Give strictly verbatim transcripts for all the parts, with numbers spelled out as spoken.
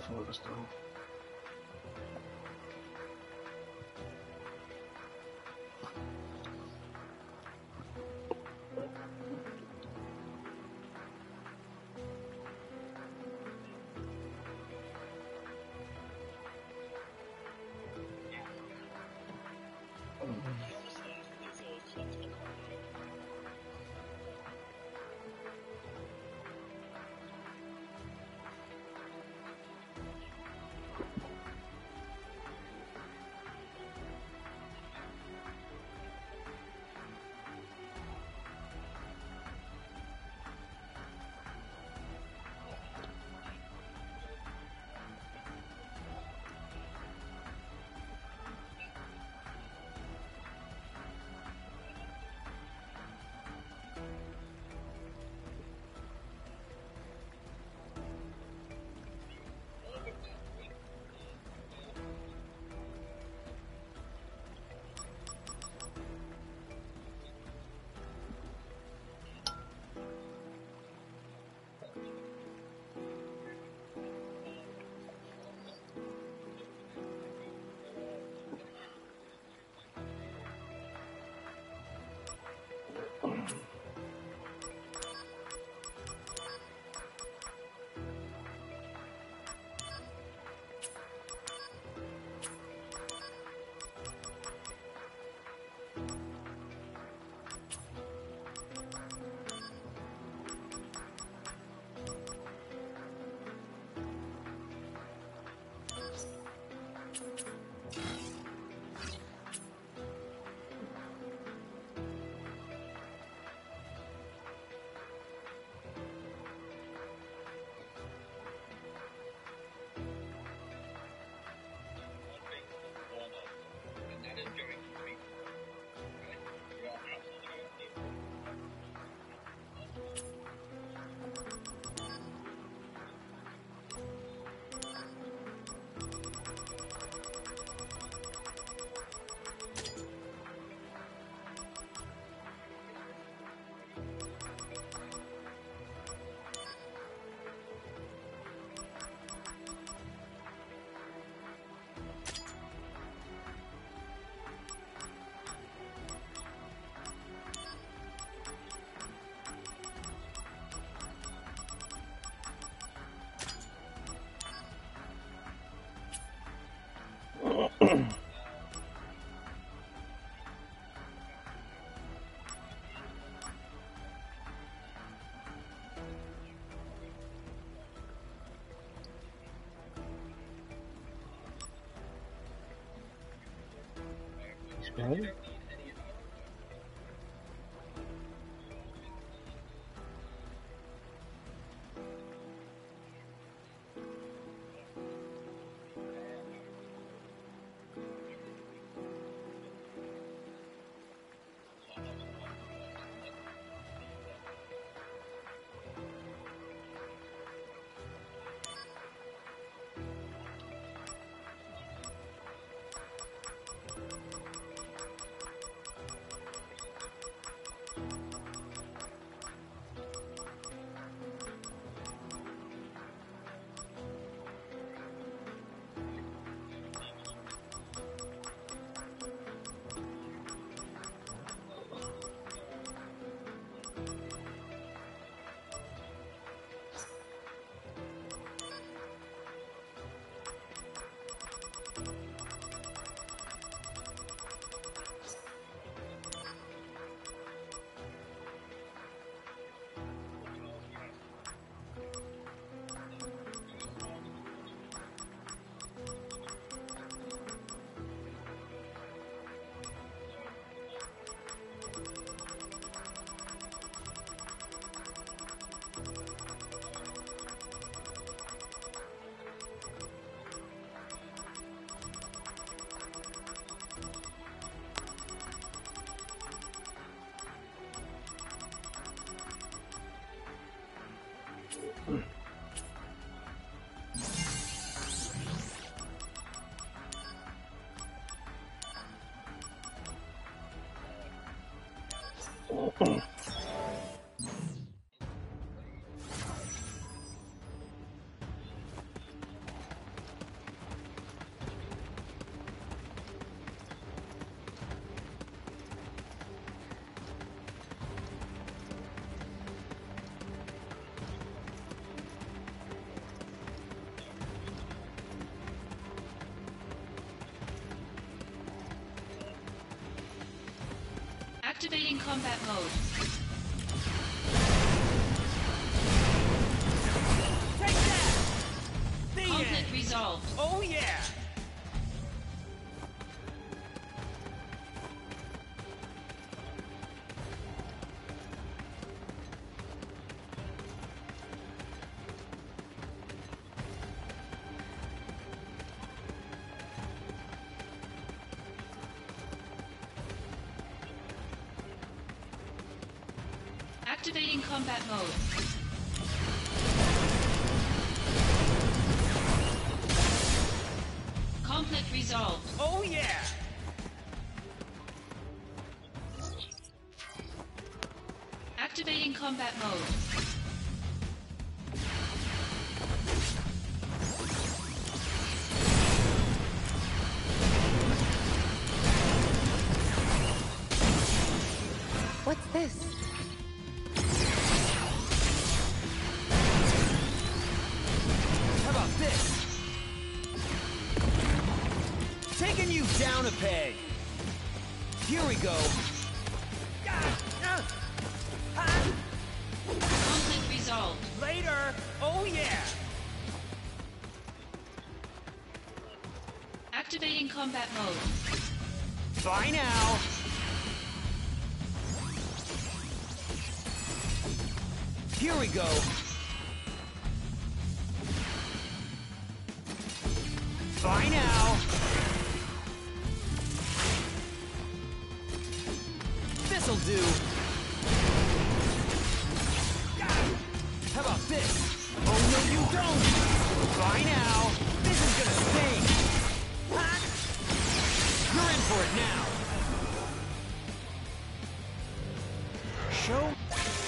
before the stove. Right? Activating combat mode. Take that! The Conflict end. resolved. Oh yeah! Activating combat mode. Conflict resolved. Oh yeah! Activating combat mode. What's this? How about this? Taking you down a peg. Here we go. Conflict resolved. Later. Oh yeah. Activating combat mode. Bye now. Here we go. Bye now. This'll do. How about this? Oh no, you don't. Bye now. This is gonna sting. You're in for it now. Show.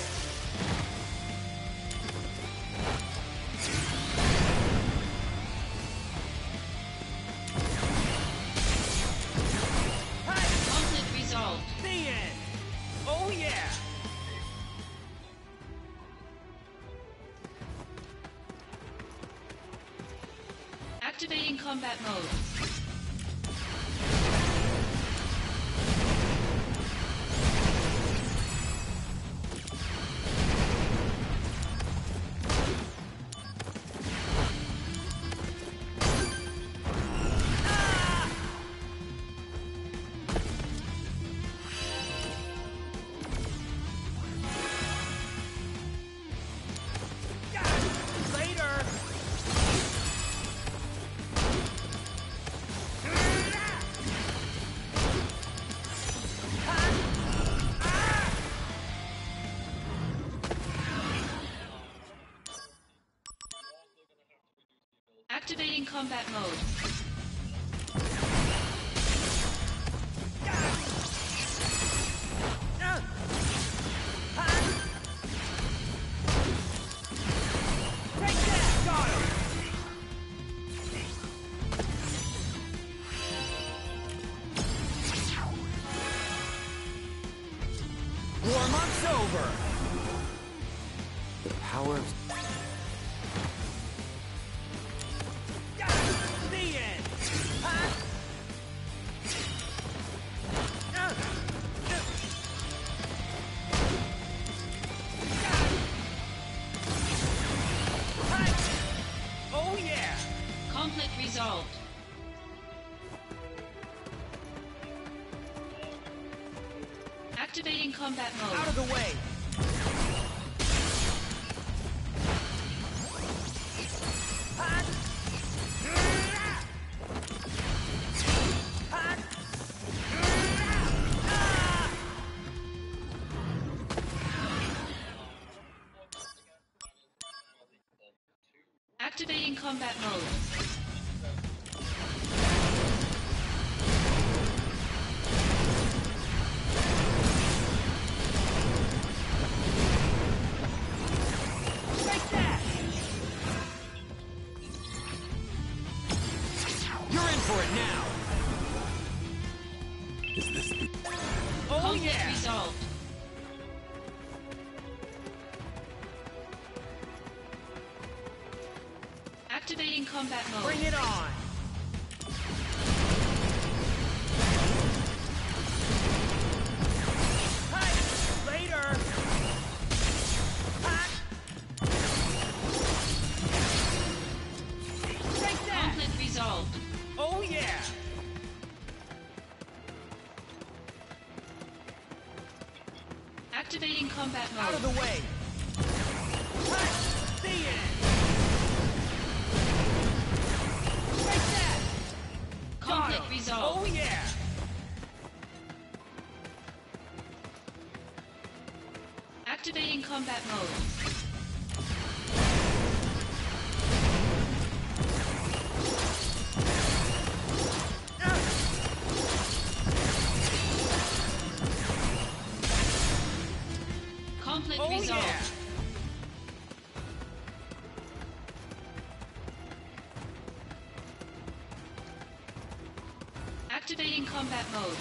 Conflict resolved. The end. Oh yeah. Activating combat mode. Later. Activating combat mode. Take that. Got him. Warm-up's over. The power of... The end. Oh yeah. Conflict resolved. Activating combat Out mode. of the way. Activating combat mode. Take that. You're in for it now. Is this the... Oh Conflict yeah. resolved. Activating combat mode. Bring it on. Activating combat Out of mode. the way! Cut! The end! Take that! Got Conflict him. resolved. Oh yeah! Activating combat mode. Conflict Oh resolved. yeah! Activating combat mode.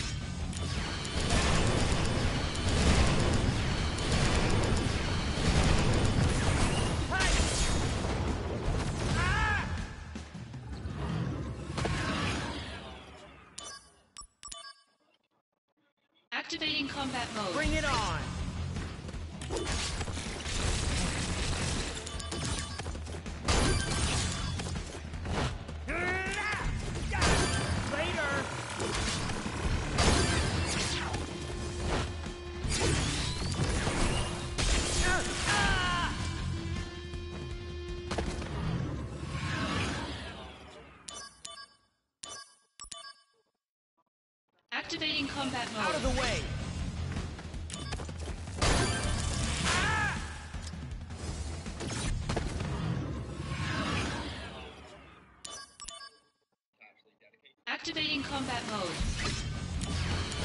Hi! Ah! Activating combat mode. Bring it on! Later! Ah! Activating combat mode. Out of the way! Ah! Activating combat mode.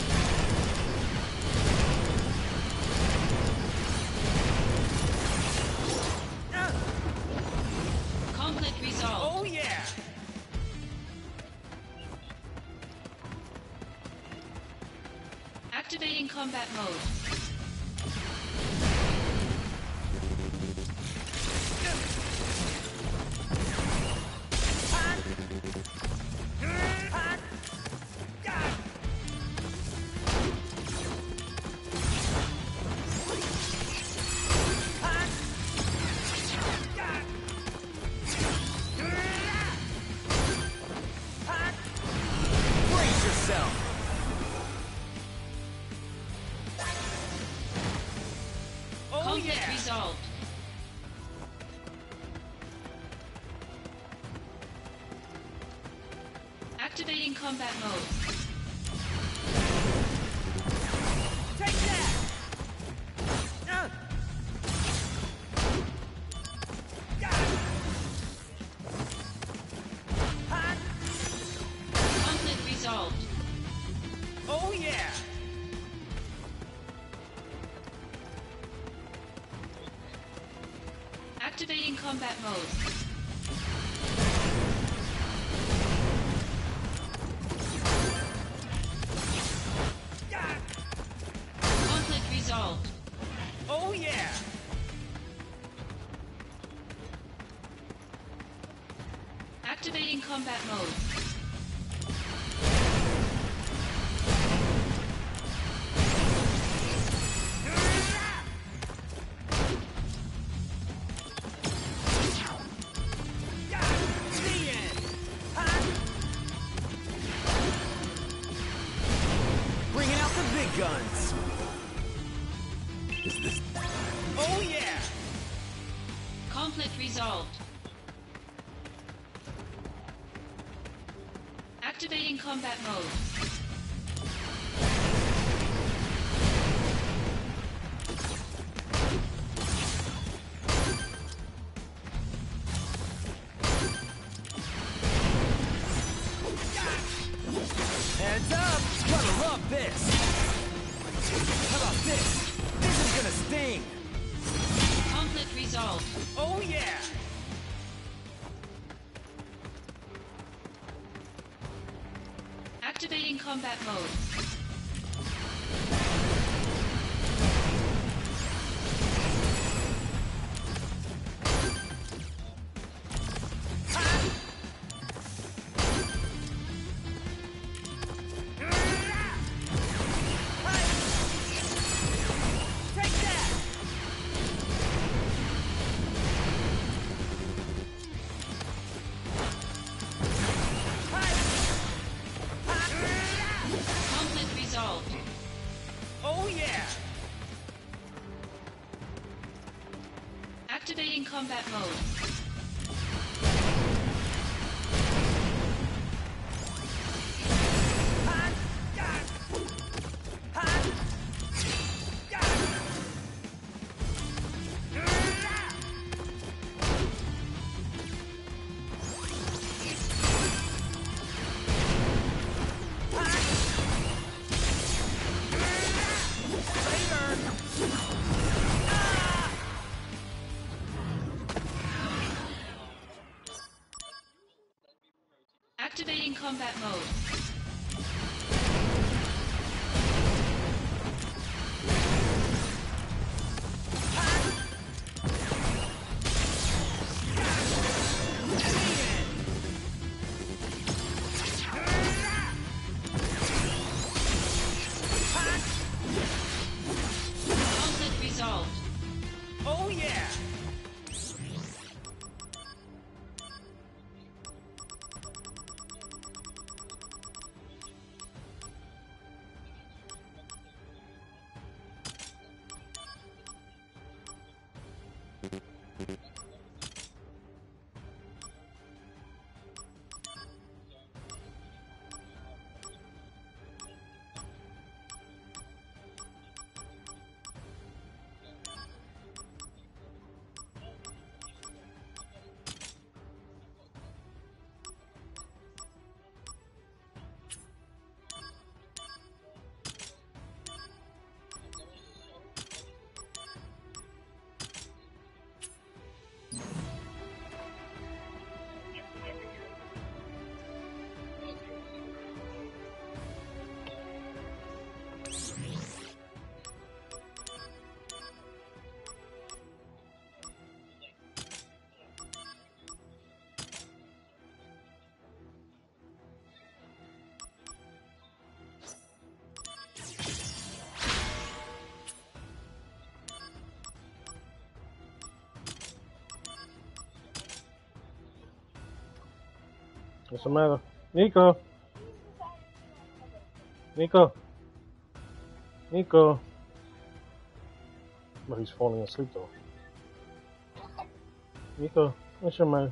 Ah! Conflict resolved. Oh yeah! Activating combat mode. Hot! Hot! God! Hot! God! Hot! Brace yourself! Oh Conflict yeah! resolved. Activating combat mode. Take that! Uh. God! Hot! Conflict resolved. Oh yeah! Activating combat mode. God! Conflict resolved. Oh yeah! Activating combat mode. God! The end! Hot! Bringing out the big guns! Is this Oh yeah! Conflict resolved. Activating combat mode. Heads up! Gonna love this! How about this? This is gonna sting! Conflict resolved. Oh yeah! Activating combat mode. Take that! Conflict resolved. Oh yeah! Activating combat mode. Activating combat mode. Conflict resolved. Oh yeah! What's the matter? Nico? Nico? Nico? Well, he's falling asleep though. Nico, what's your matter?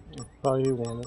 Probably he wanted.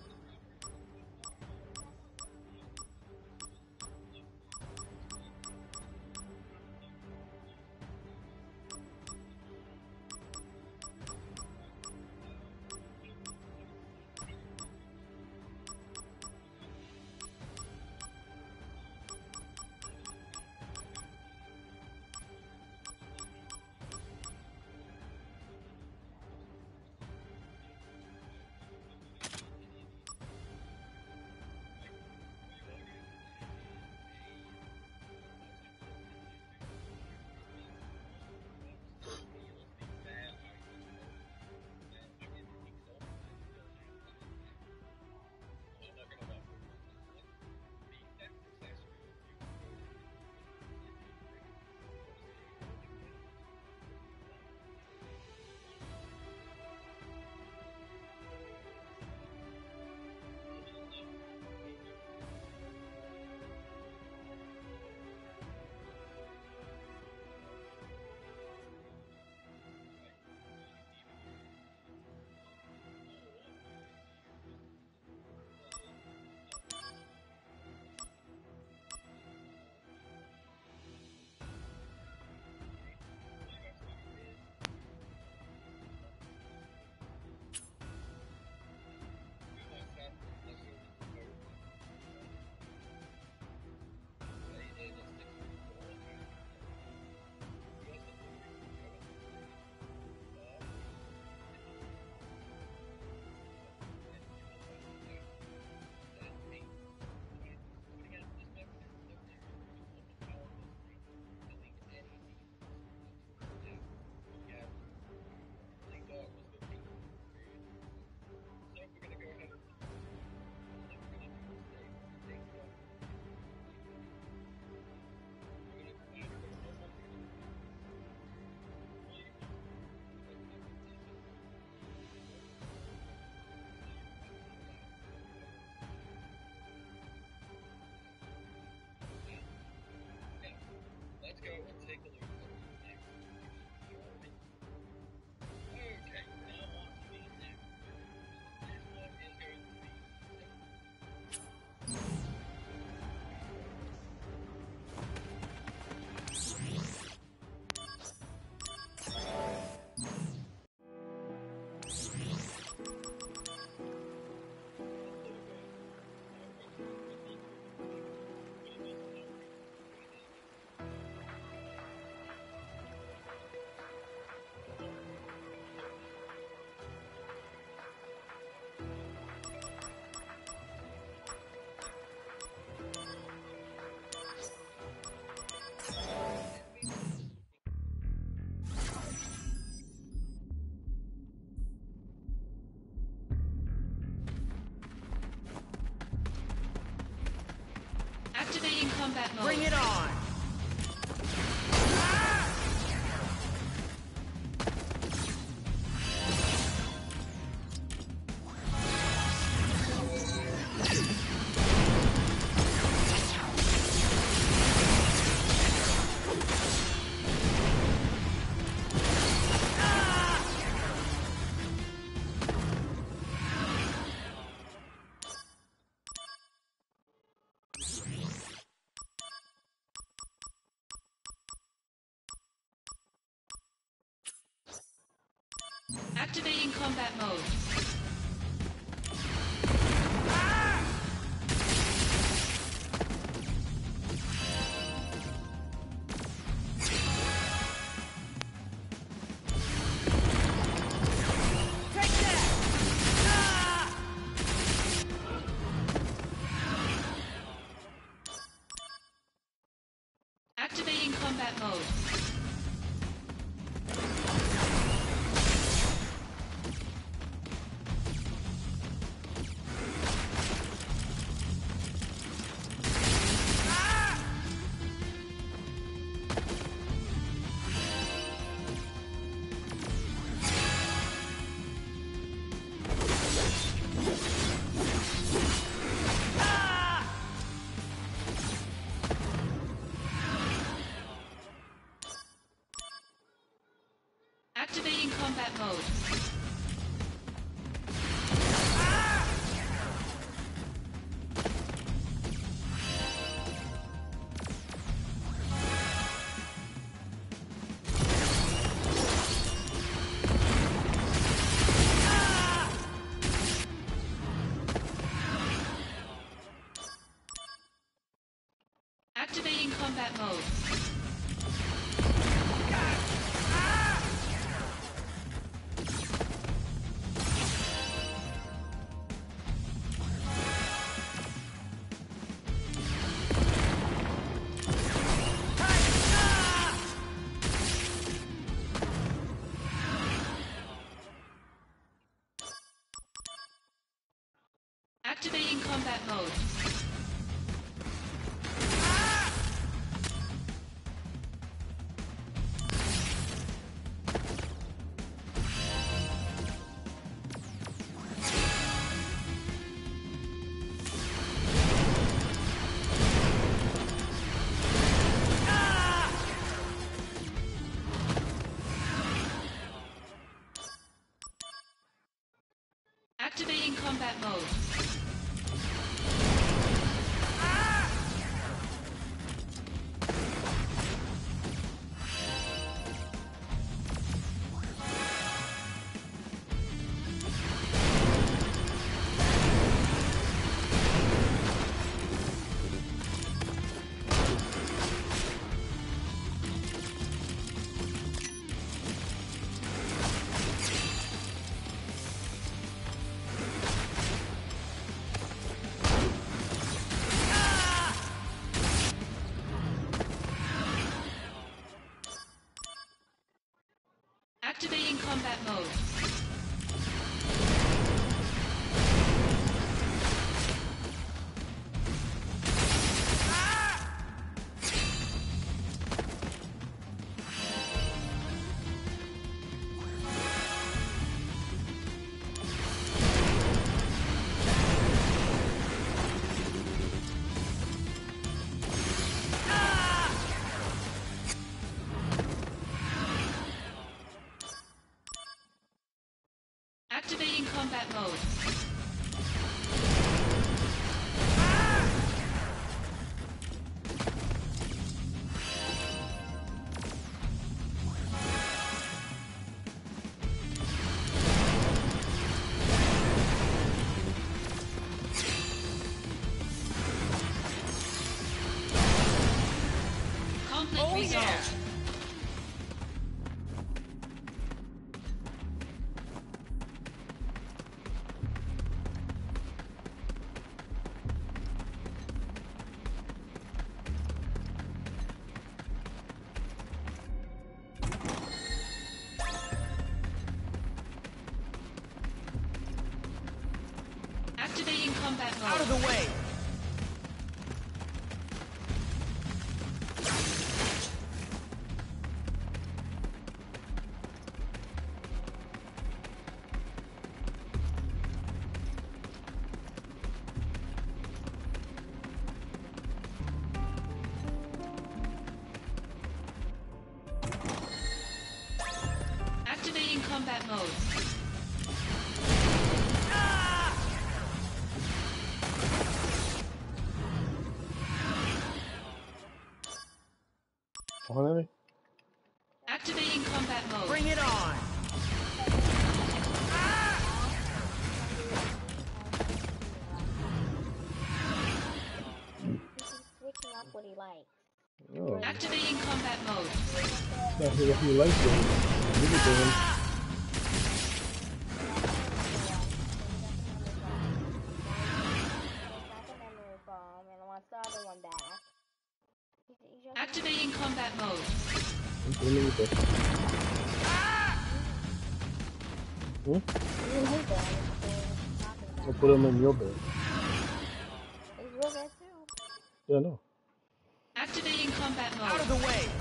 Activating combat mode. Bring it on! Activating combat mode. Activating combat mode. Activating combat mode. combat mode. Activating combat mode. Activating combat mode. Activating combat mode. Conflict Oh, resolved. yeah. Activating combat mode. Out of the way! Activating combat mode. On enemy. Activating combat mode. Bring it on! He's switching up what he likes. Oh, Activating combat mode. yeah, he, he likes it. Give it to him. Activating combat mode. Put him in the bed. Hmm? I'll put him in your bed. He's real bad too. Yeah, no. Activating combat Out of mode. the way!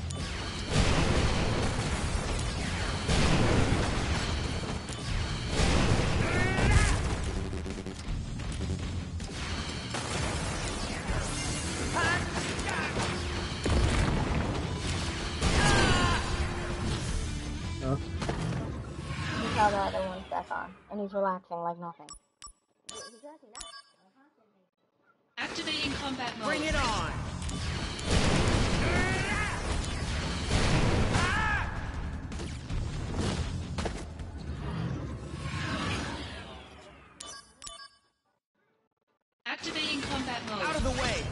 Huh? You tell the other one's back on, and he's relaxing like nothing. He's actually not. Activating combat mode. Bring it on! Activating combat mode. Out of the way!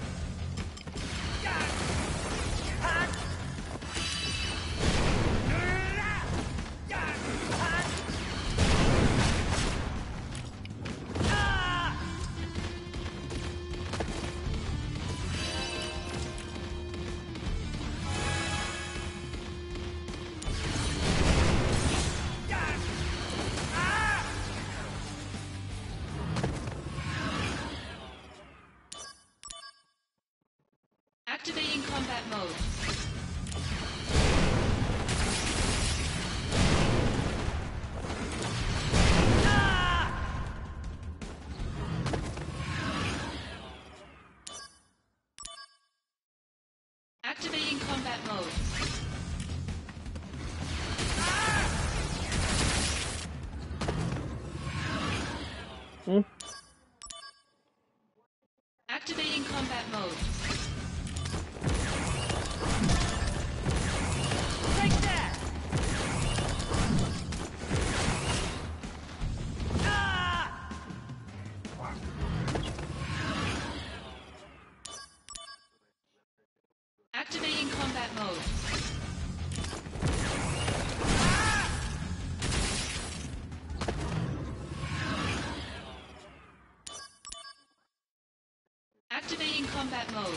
Hmm? Activating combat mode. Take that! Ah! Activating combat mode. Activating combat mode.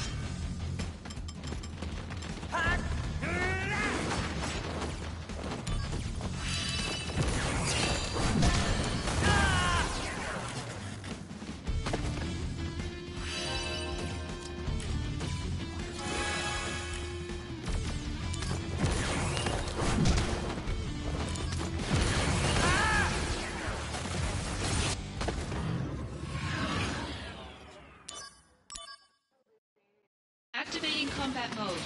Activating combat mode.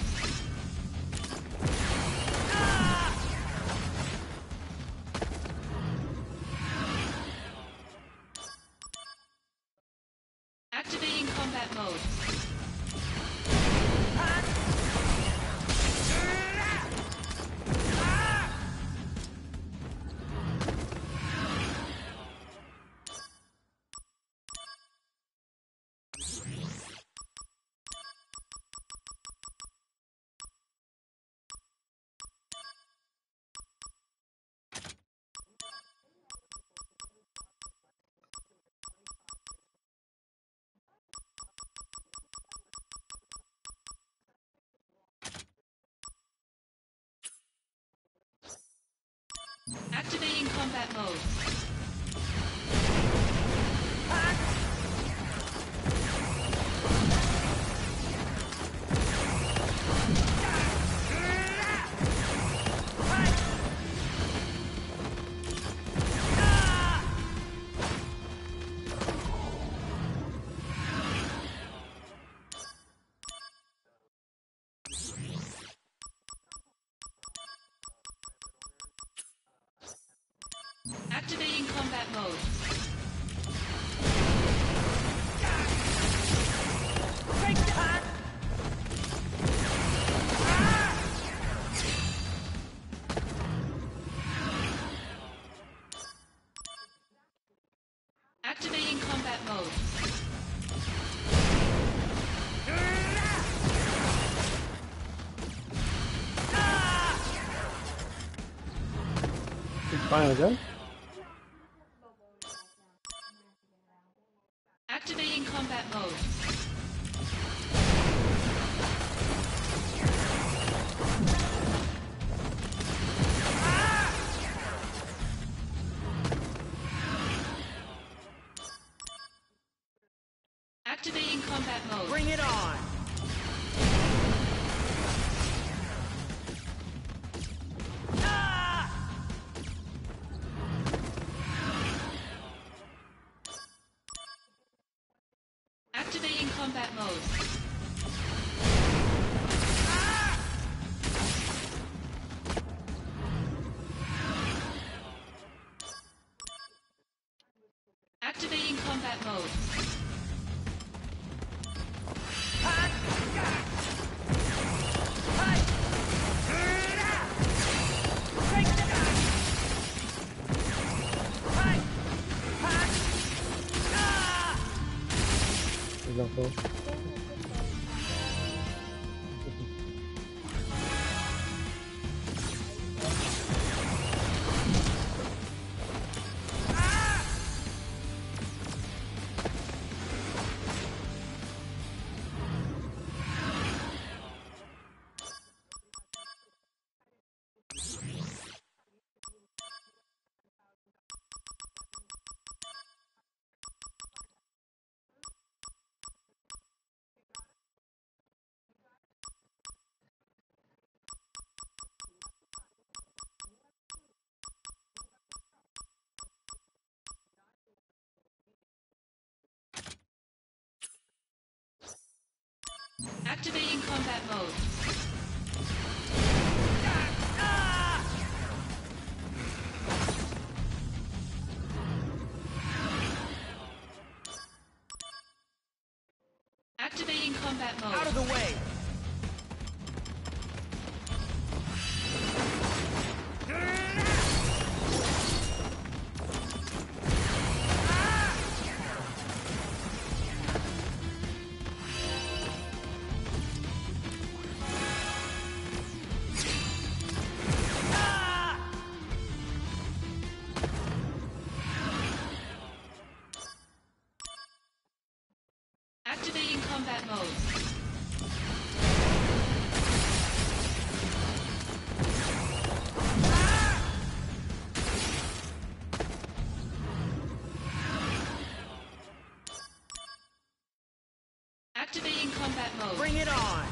Activating combat mode. Activating combat mode. Activating combat mode. Take that! Activating combat mode. It's finally done. Activating combat mode. Activating combat mode. Bring it on! Ah! Activating combat mode. Activating combat mode. Is that so? Activating combat mode. the way! Activating combat mode. Activating combat mode. Bring it on!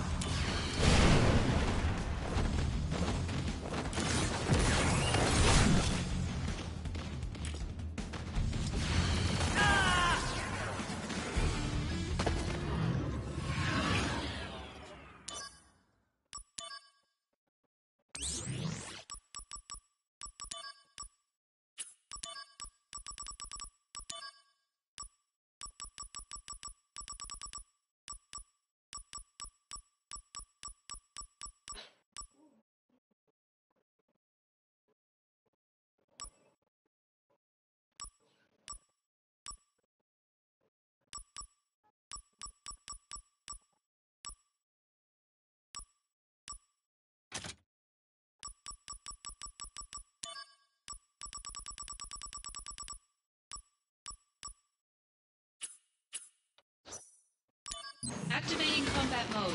Activating combat mode.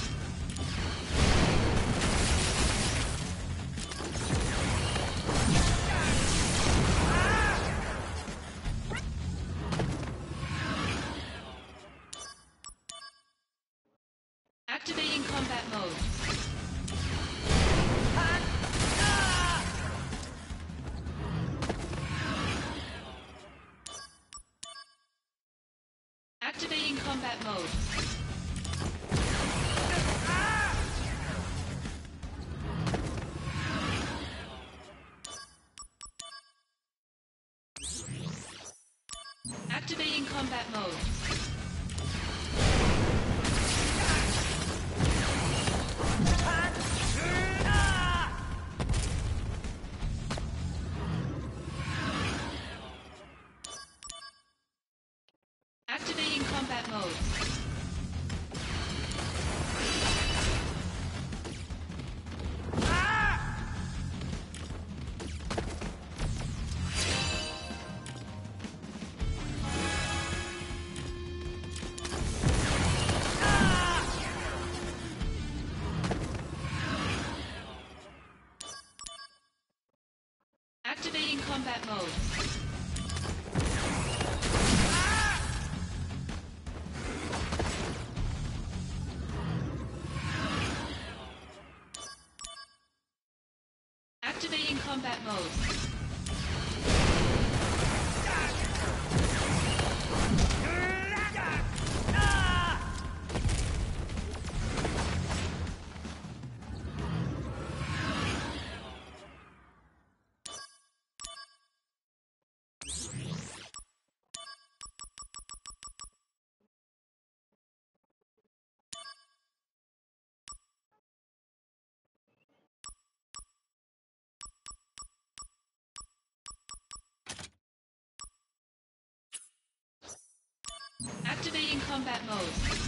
Activating combat mode. Activating combat mode. Activating combat mode. Activating combat mode. Activating combat mode. Activating combat mode. Activating combat mode.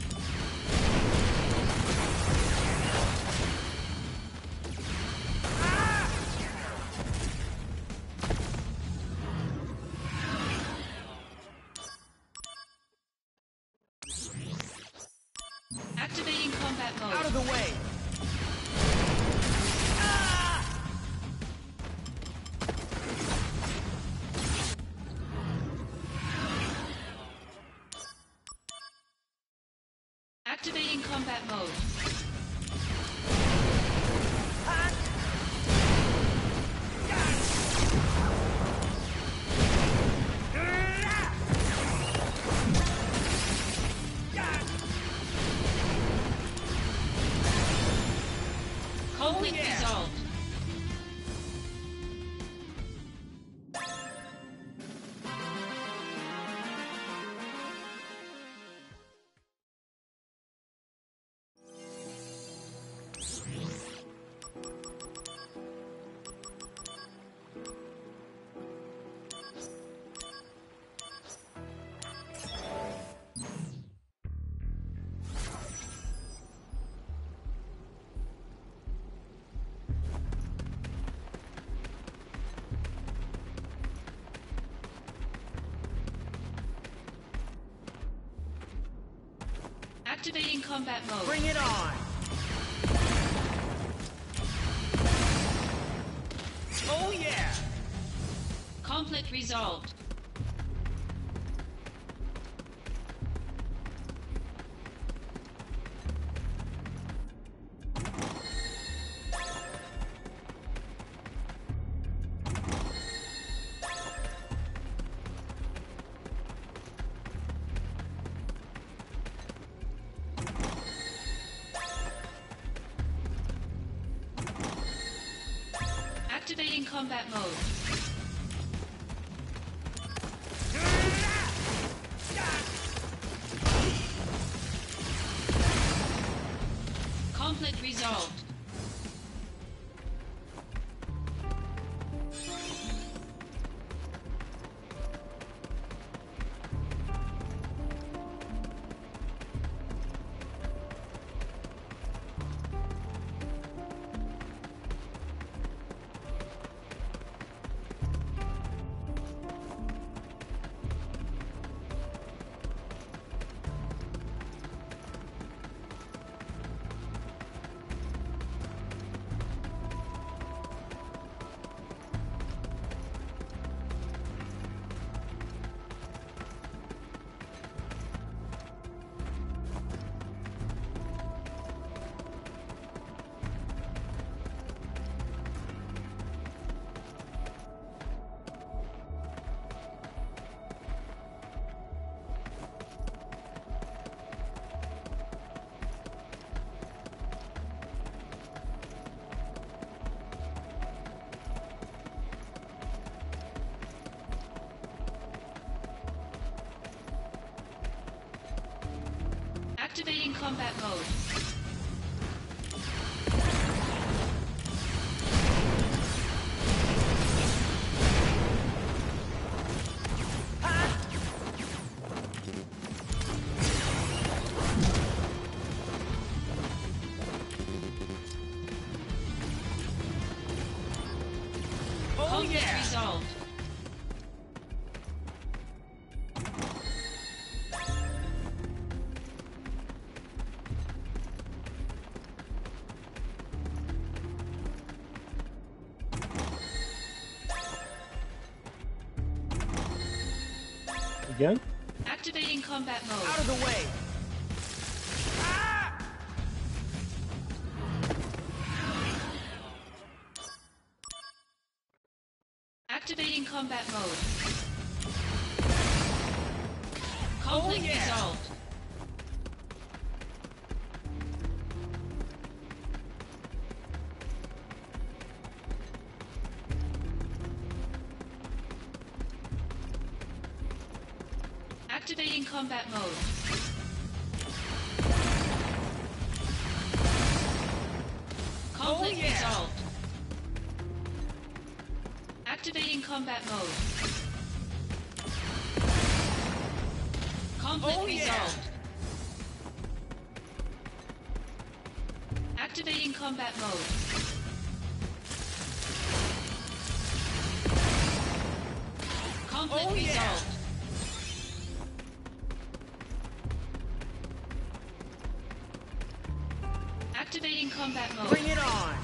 Activating combat mode. Out of the way! Activating combat mode. Conflict dissolved. Activating combat mode. Bring it on! Oh yeah! Conflict resolved. Activating combat mode. Conflict resolved. Activating combat mode. Oh Conflict yeah! resolved. Again? Activating combat mode. Out of the way! Ah! Activating combat mode. Conflict Oh, yeah. resolved. Activating combat mode. Conflict Oh, yeah. resolved. Activating combat mode. Conflict Oh, yeah. resolved. Activating combat mode. Conflict Oh, yeah. resolved. Activating combat mode. Bring it on!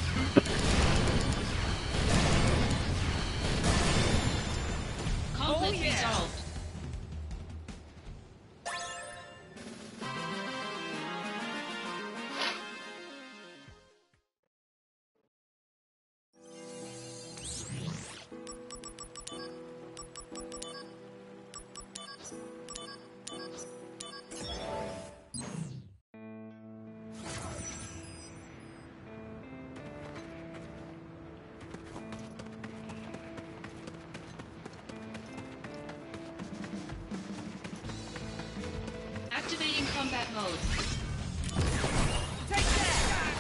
Conflict Oh, yeah. resolved. Activating combat mode. Take that!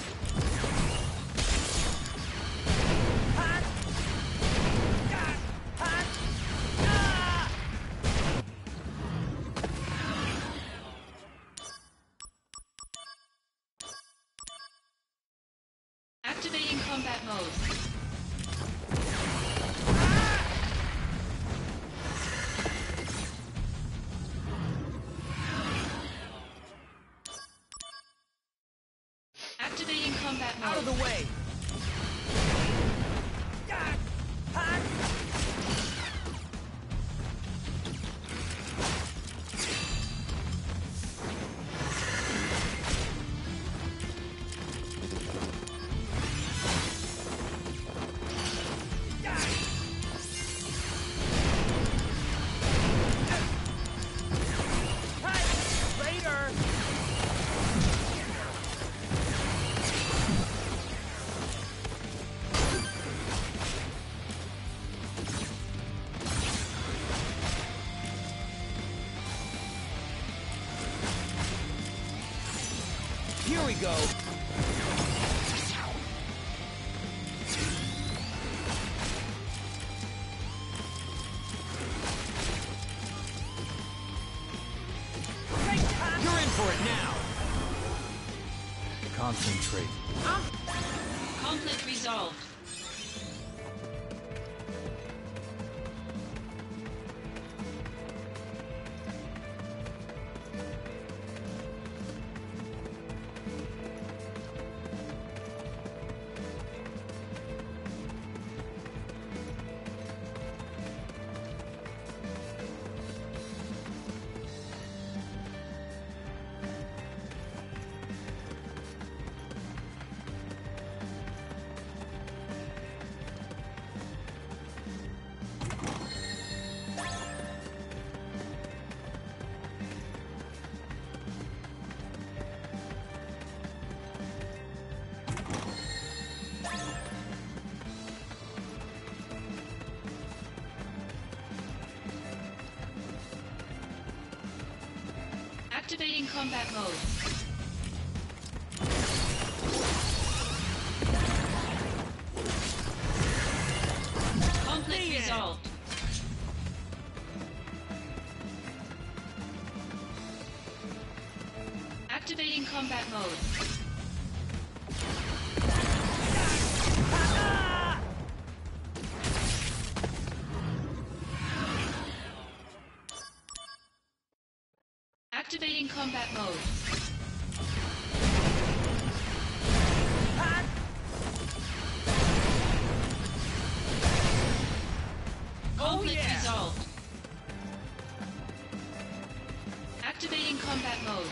Hot! Hot! Hot! Ah! Activating combat mode. of the way. Here we go. You're in for it now. Concentrate. Conflict resolved. Activating combat mode. Conflict resolved. Activating combat mode. Activating combat mode. Conflict yeah. resolved. Activating combat mode.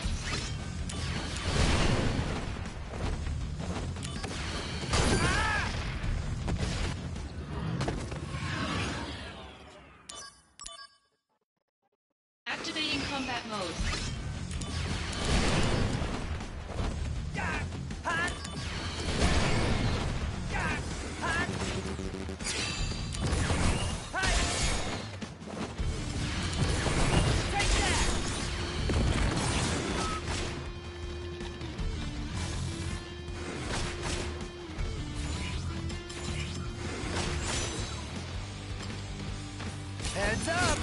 Activating combat mode. Heads up!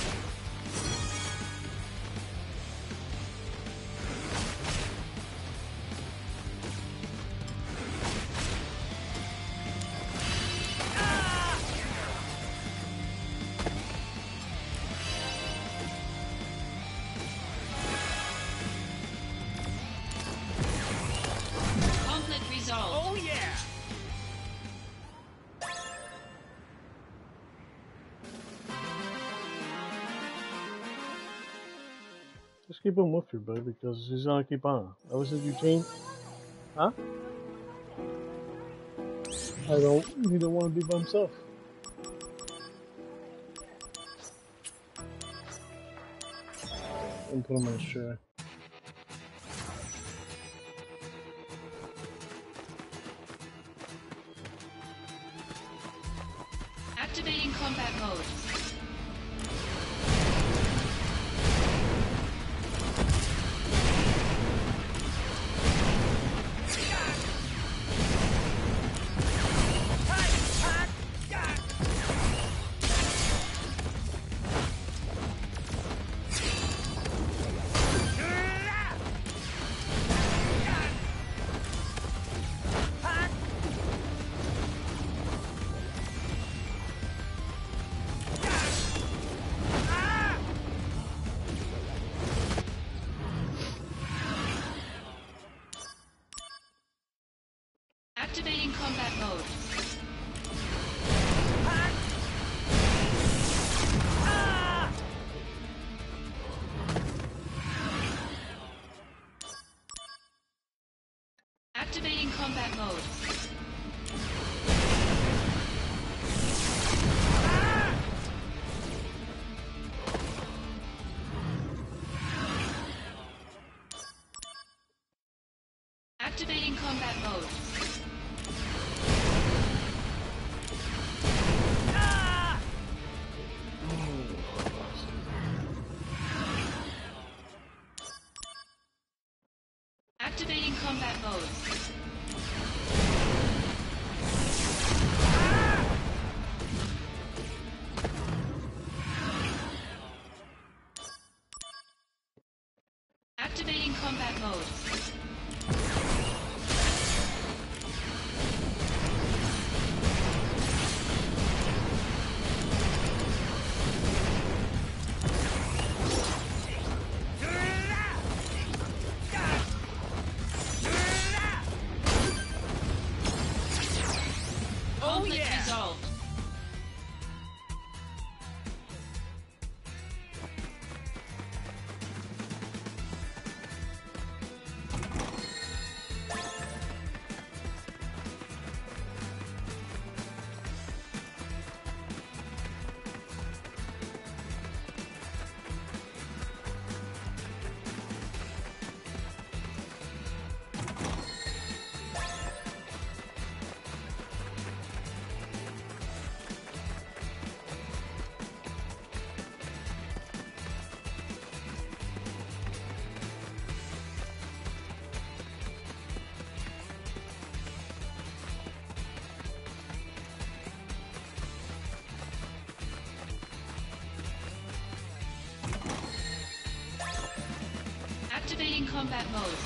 Conflict resolved. Oh yeah! Just keep him with you, bro, because he's gonna keep on. Ever since you changed, huh? I don't. He don't want to be by himself. And put him on his chair. Activating combat mode. combat mode. Activating combat mode. Activating combat mode. Activating combat mode. Activating combat mode. Conflict resolved. Activating combat mode.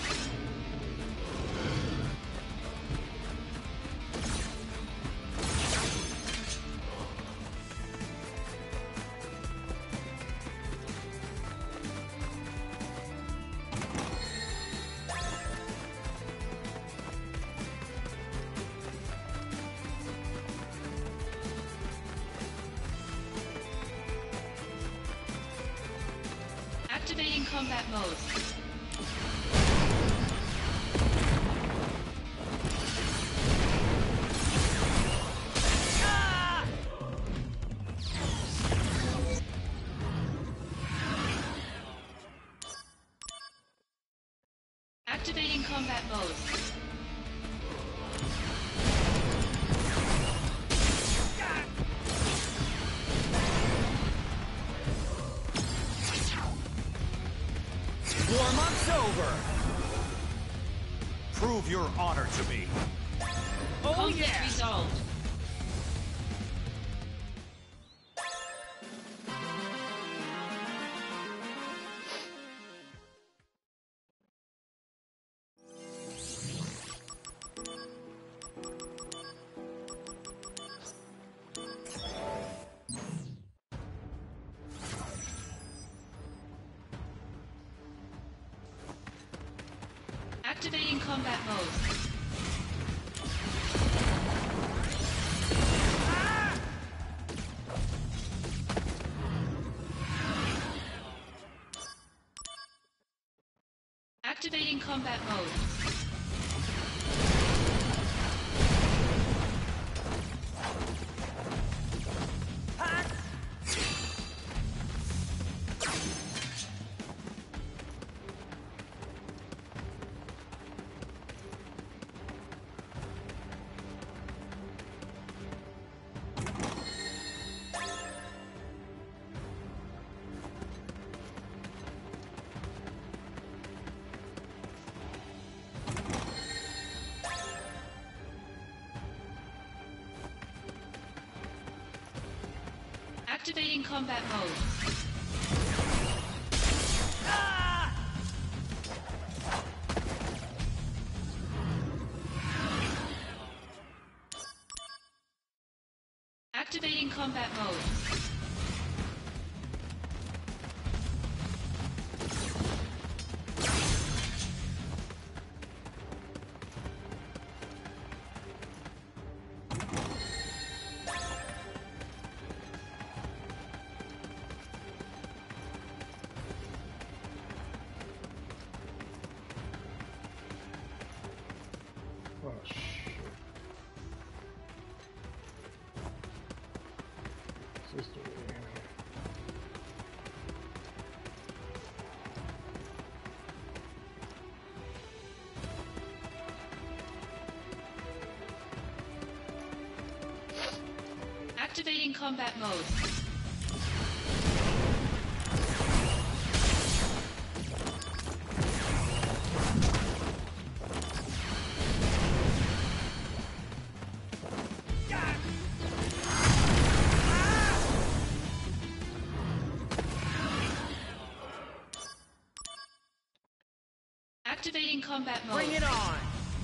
Activating combat mode. Activating combat mode. Warm-up's over. Prove your honor to me. Oh Conflict yeah. resolved. Activating combat mode. Activating combat mode. Activating combat mode. Activating combat mode. this door? Activating combat mode. Activating combat mode. Bring it on!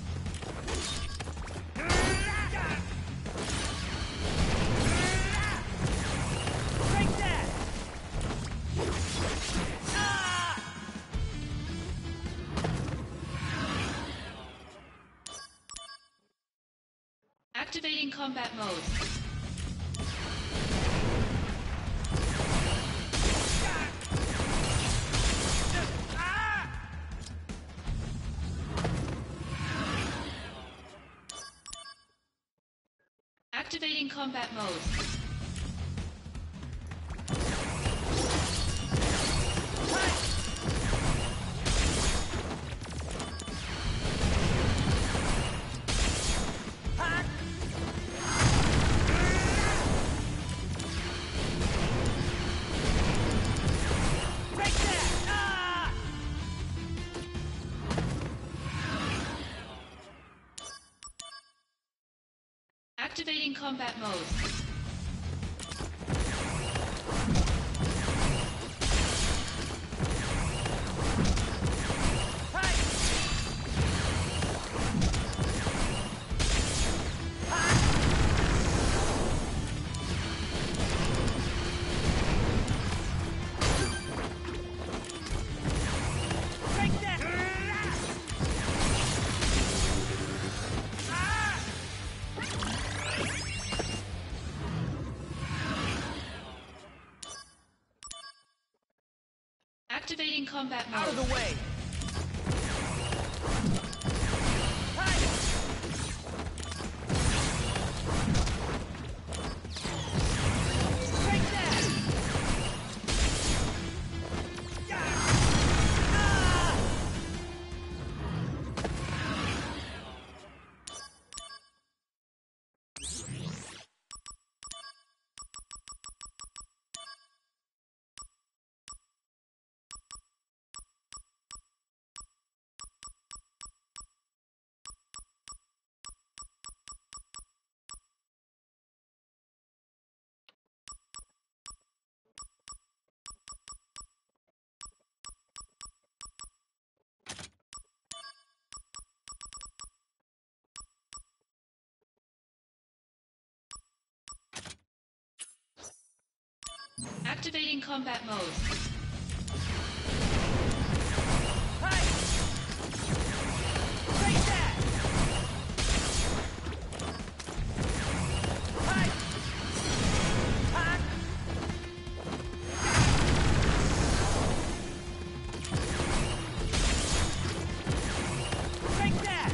Take that! Ah! Activating combat mode. Activating combat mode. Take that! Ah! Activating combat mode. Take that! Ah! Activating combat mode. Out of the way! Hey! Take that! Ah! Activating combat mode. Hey! Take that! Hey! Ah! Take that!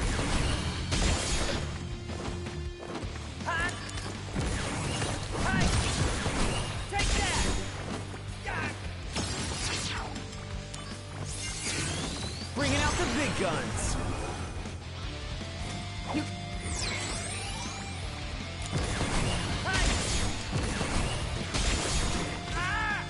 Ah! Hey! Take that! Bringing out the big guns! You... Hey! Ah!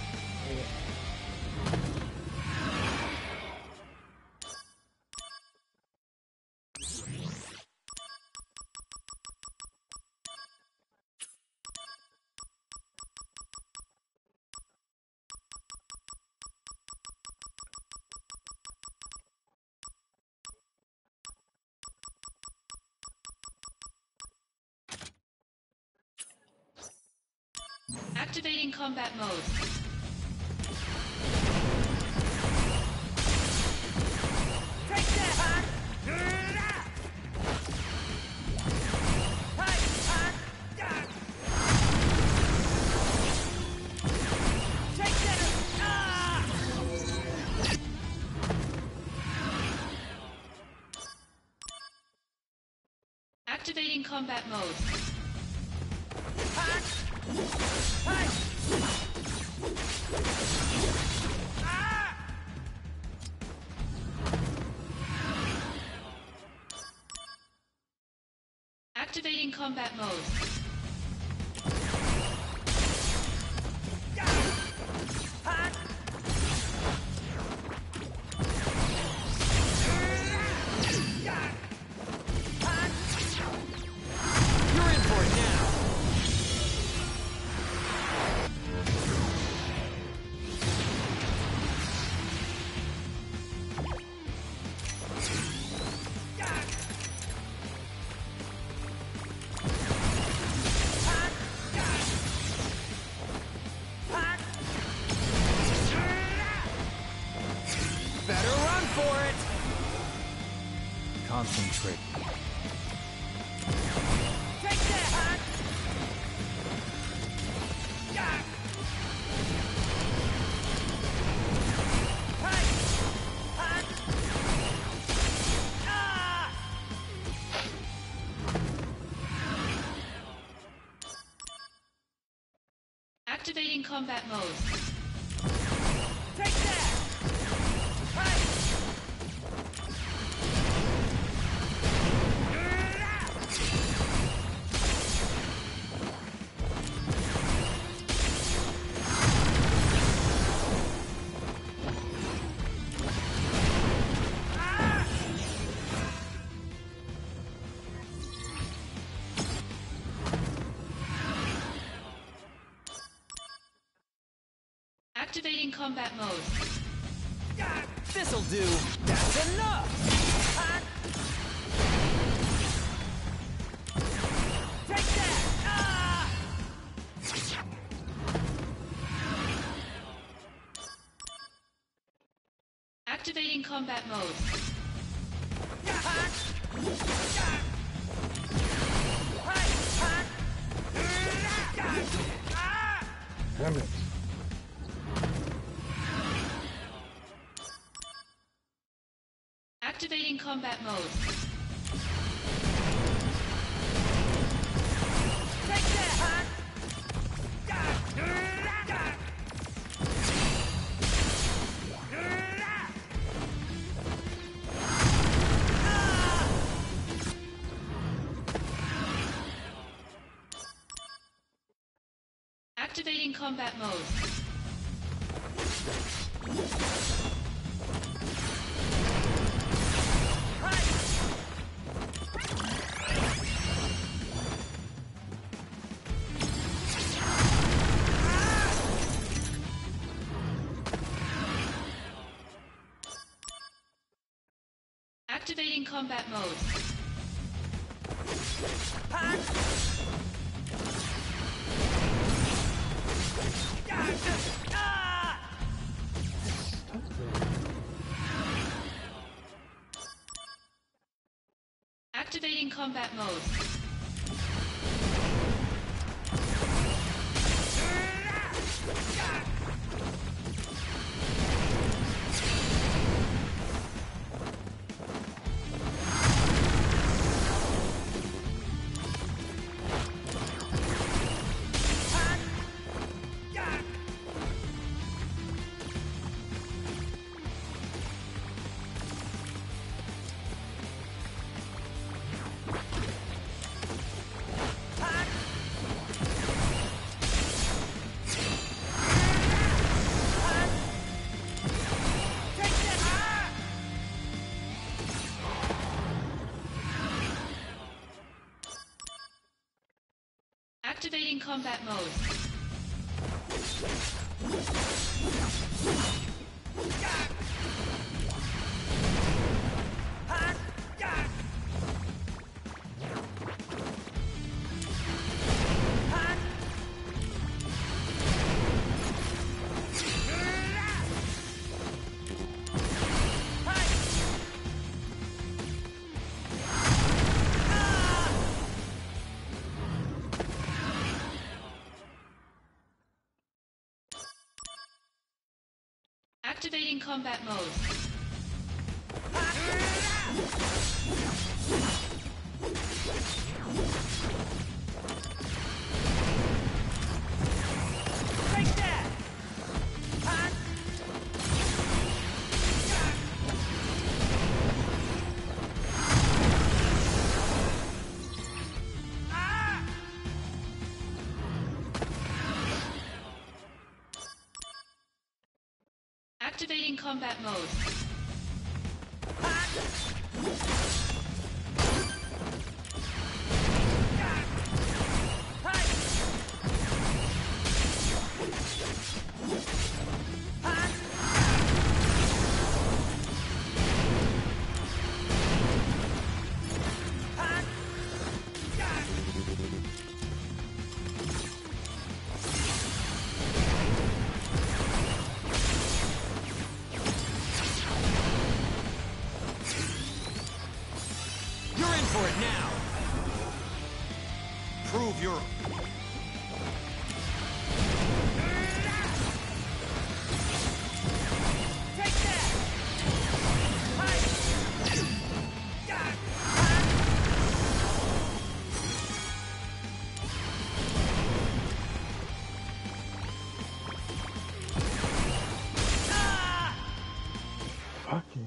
Activating combat mode. Take that! Ah! Hey! Ah! Ah! Take that! Ah! Activating combat mode. Ah! Hey! Activating combat mode. You're in for it now. Better run for it. Concentrate. Take that! Activating combat mode. Take that! Activating combat mode. This'll do. That's enough. Take that. Ah! Activating combat mode. Damn it. Activating combat mode. Take that. Activating combat mode. Activating combat mode. Activating combat mode. Activating combat mode. Activating combat mode. Take that! Ah! Activating combat mode. For it now. Prove your... Take that! Fucking.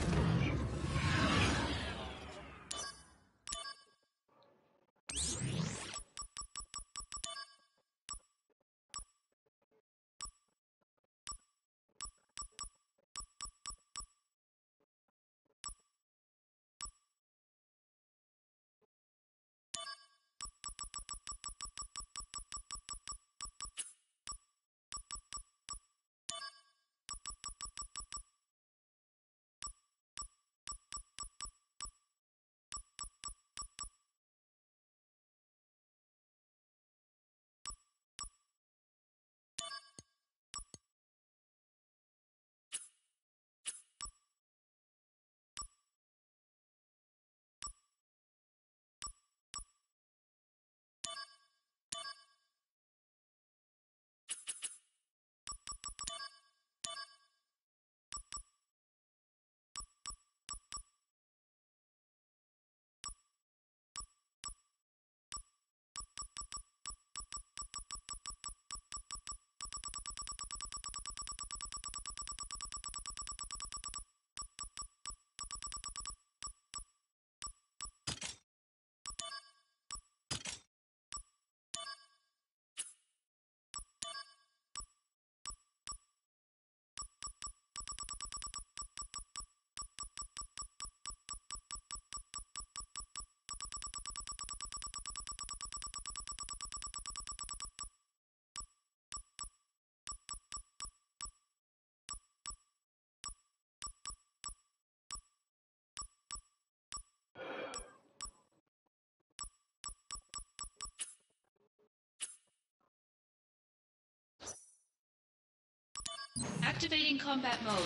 Activating combat mode.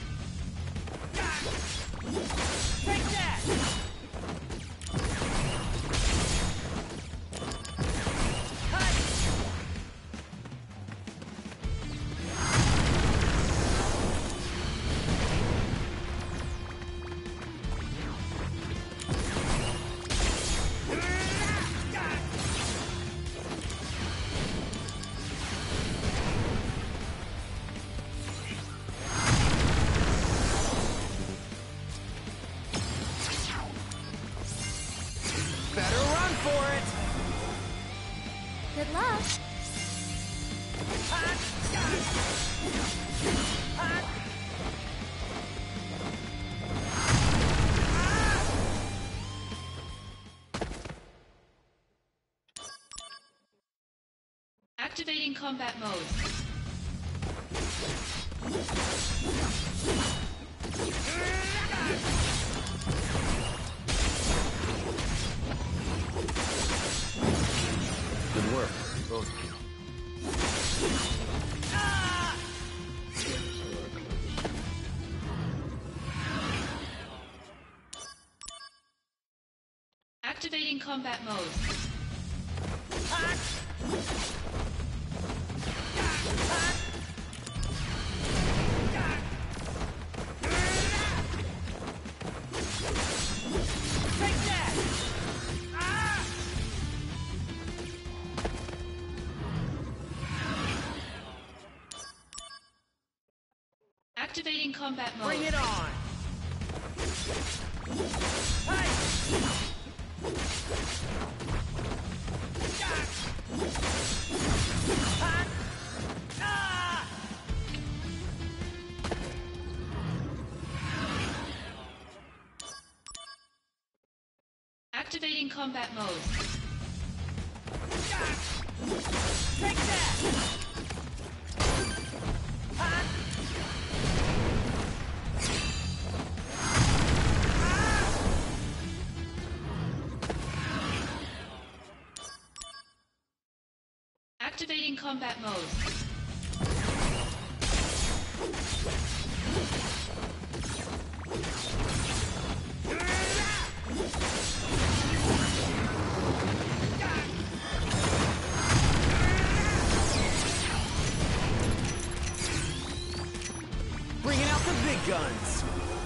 Take that! Good luck. Activating combat mode. Good work, both of you. Activating combat mode. Activating combat mode. Bring it on! Hey! Ah! Activating combat mode. Take that! Activating combat mode. Bringing out the big guns.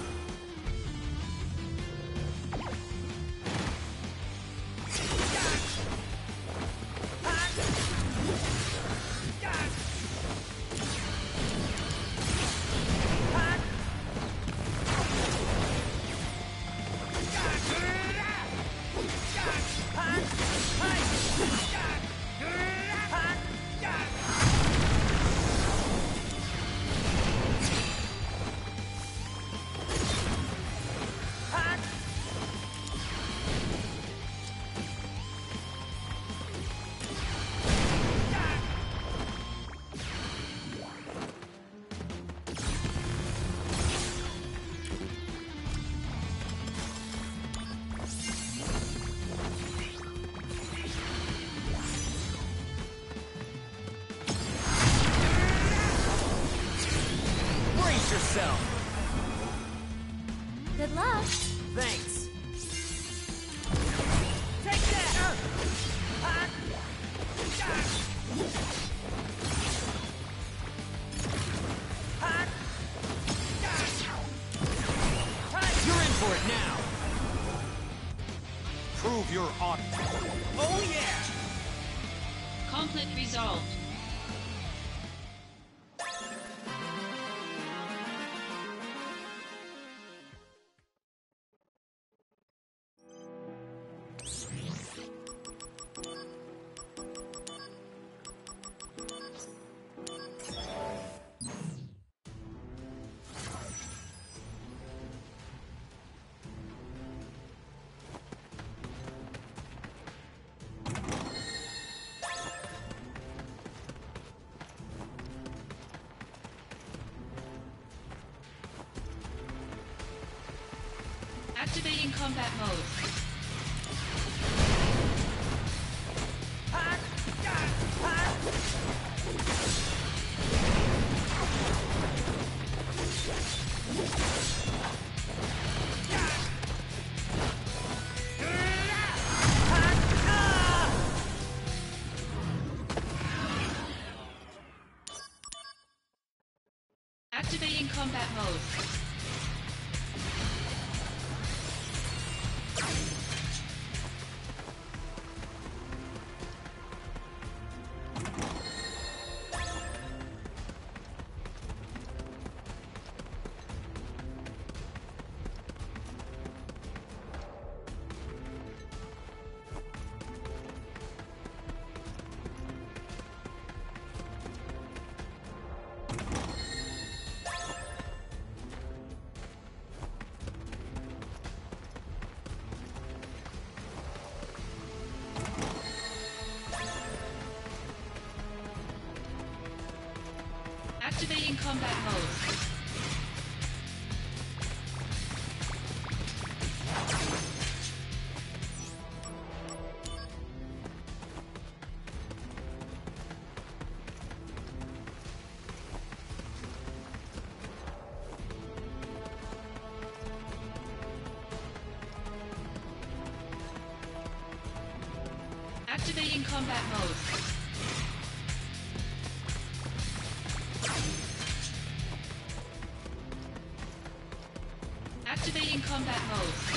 Yourself. Good luck. Thanks. Take that! You're in for it now. Prove your honor. Oh yeah! Conflict resolved. Activating combat mode. Activating combat mode. Activating combat mode. Activating combat mode. Activating combat mode.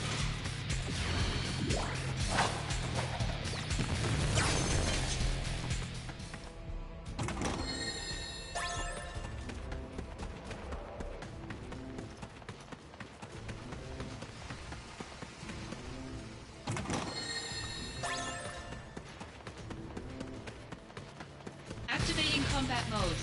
Activating combat mode.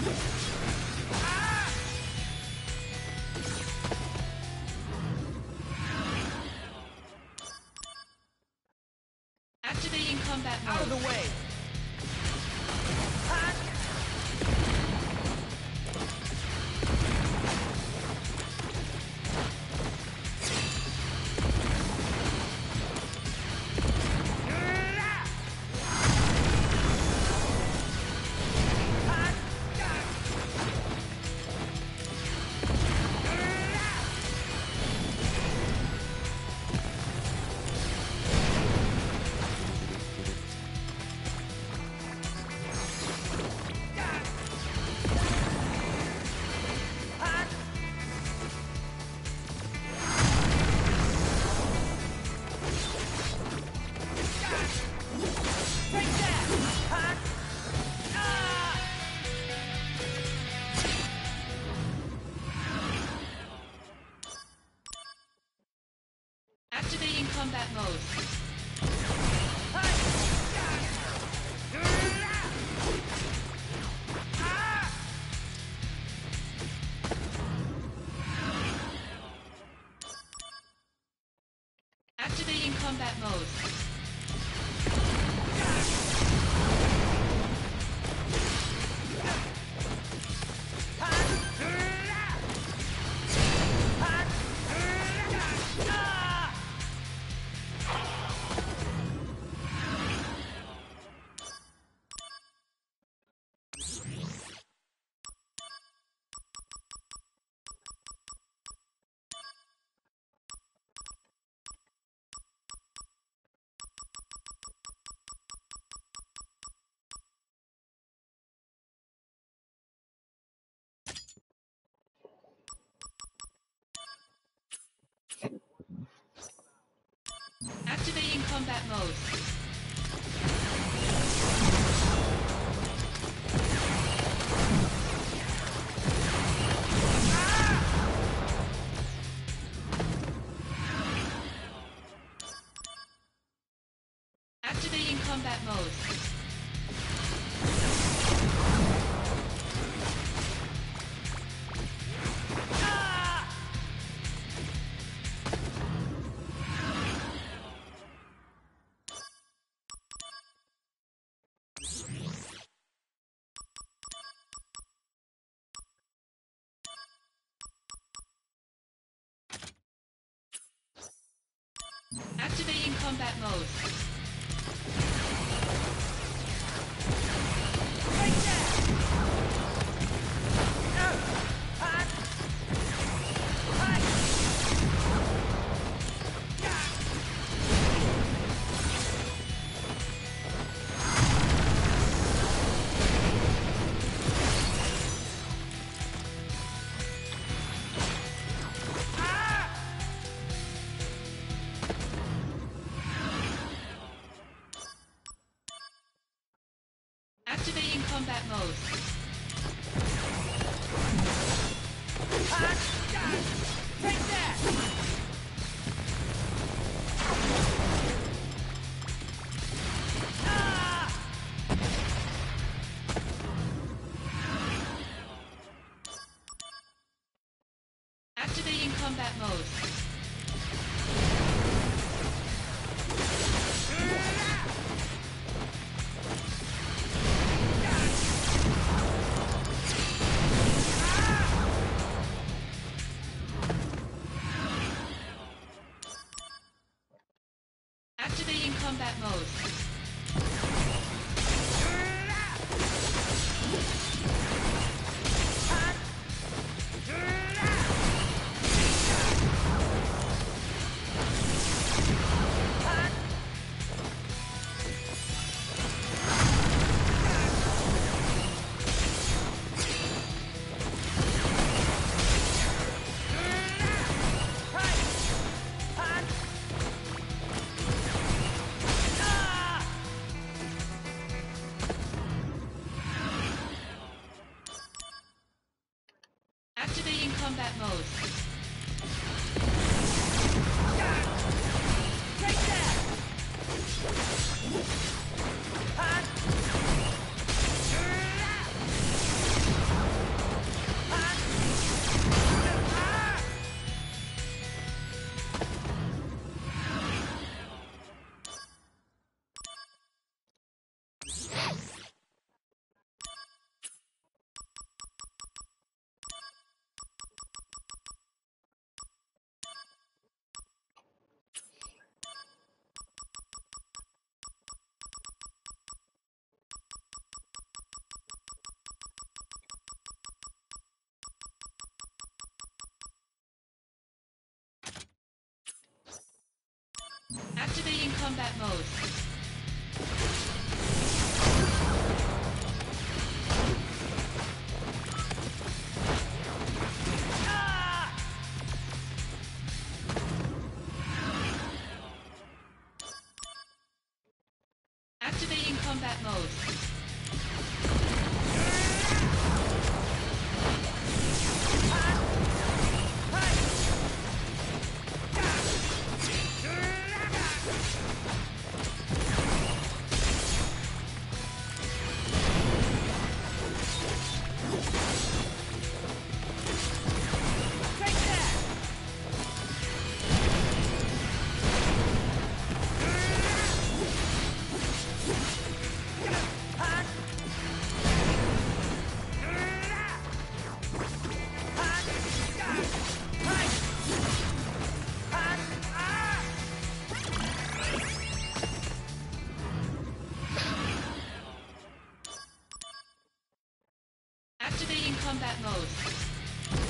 Activating combat Out of mode. the way! Activating combat mode. Activating combat mode. Activating combat mode. Activating combat mode. Activating combat mode. Activating combat mode. Take that! Activating combat mode. Activating combat mode. Activating combat mode. Take that! combat mode. Activating combat mode. Activating combat mode.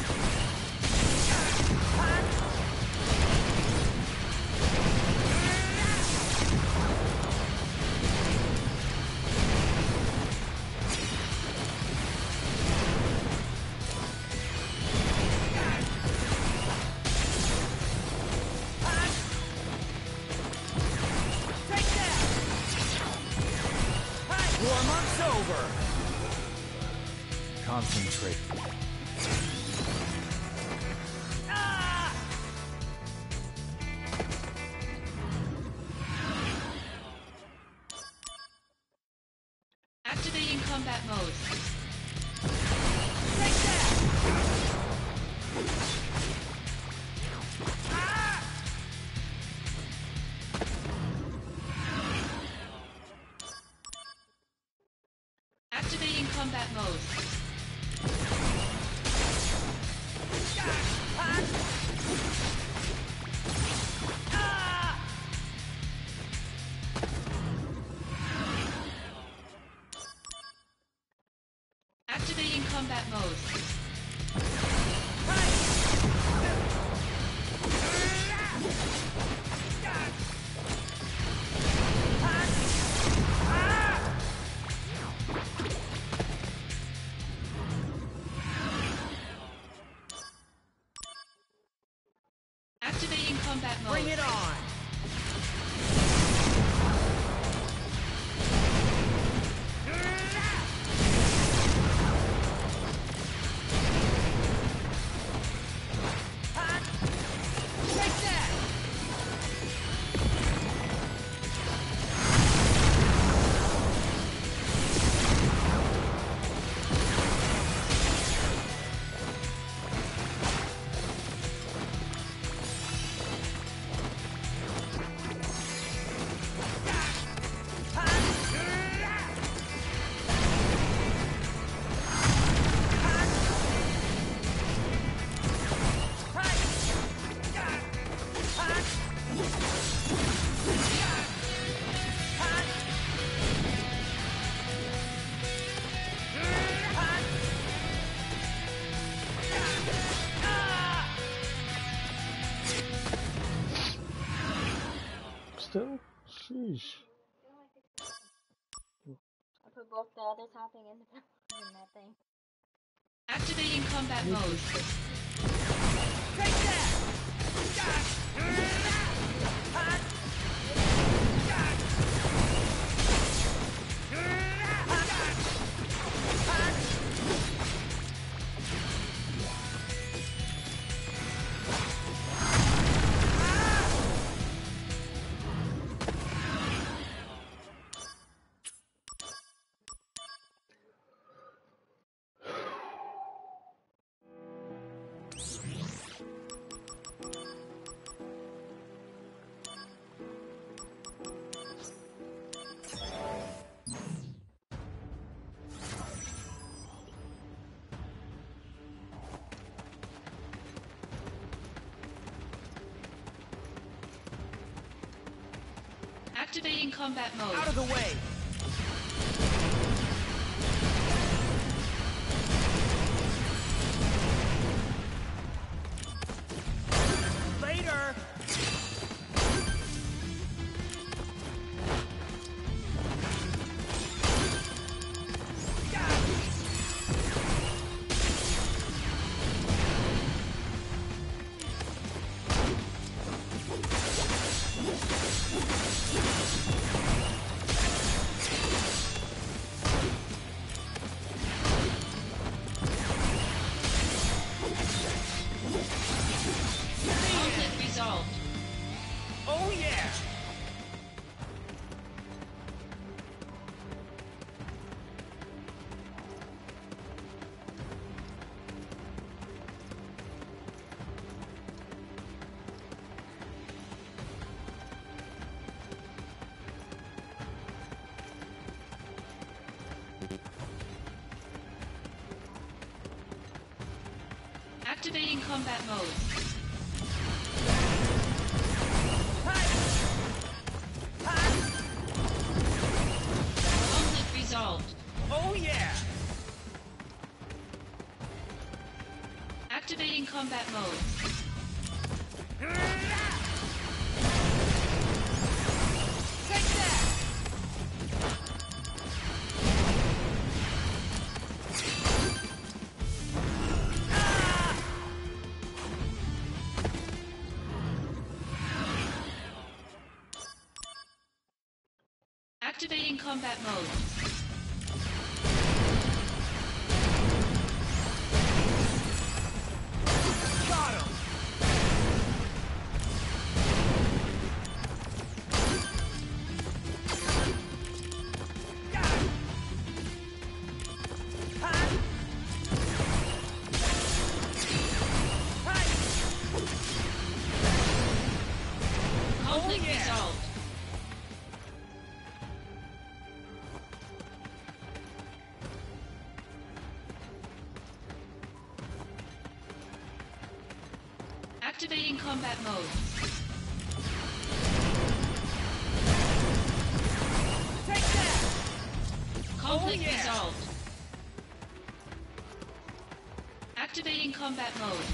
Warm-up's over. Concentrate. Activating combat mode. Activating combat mode. Activating combat mode. Activating combat mode. Bring it on. Take that. Still? Sheesh. I put both the other topping in, the, in that thing. Activating combat mode. Take that. Activating combat mode. Out of the way. Later. Activating combat mode. Conflict resolved. Oh yeah! Activating combat mode. Take that! Activating combat mode. Got him! Got him! Ha! Hi! Conflict Oh, yeah. resolved. Activating combat mode. Take that! Conflict Oh, yeah. resolved. Activating combat mode.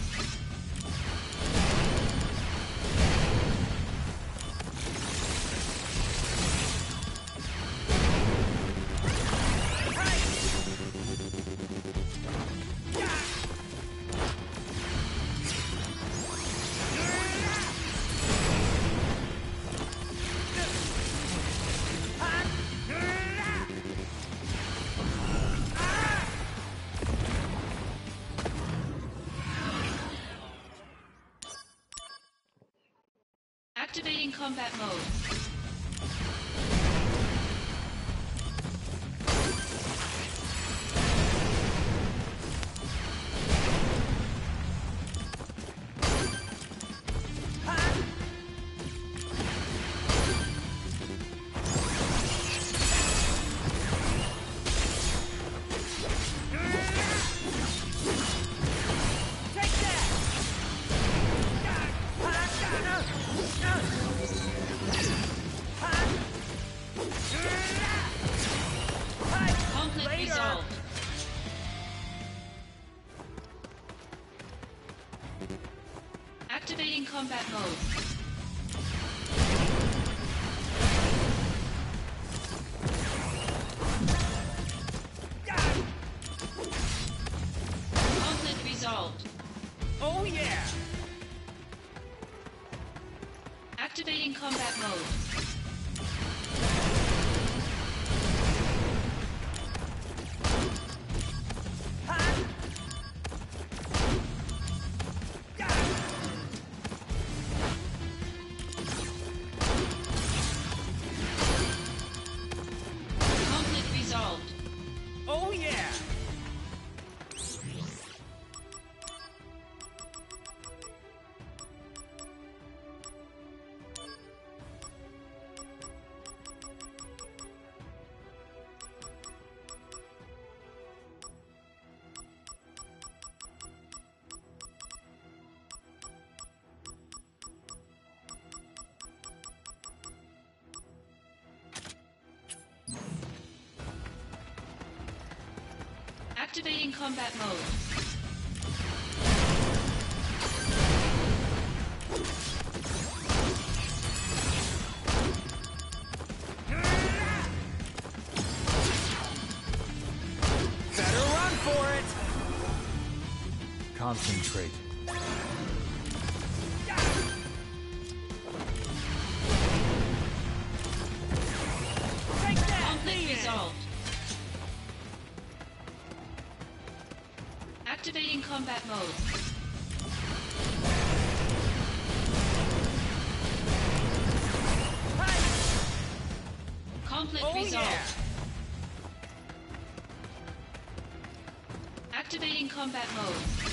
Activating combat mode. Take that! Conflict Later. resolved. Activating combat mode. Conflict resolved. Oh yeah! Activating combat mode. Conflict resolved. Oh yeah! Activating combat mode. Better run for it! Concentrate. Take that! Conflict Lead it. resolved. Activating combat mode. Conflict Oh resolved. yeah! Activating combat mode.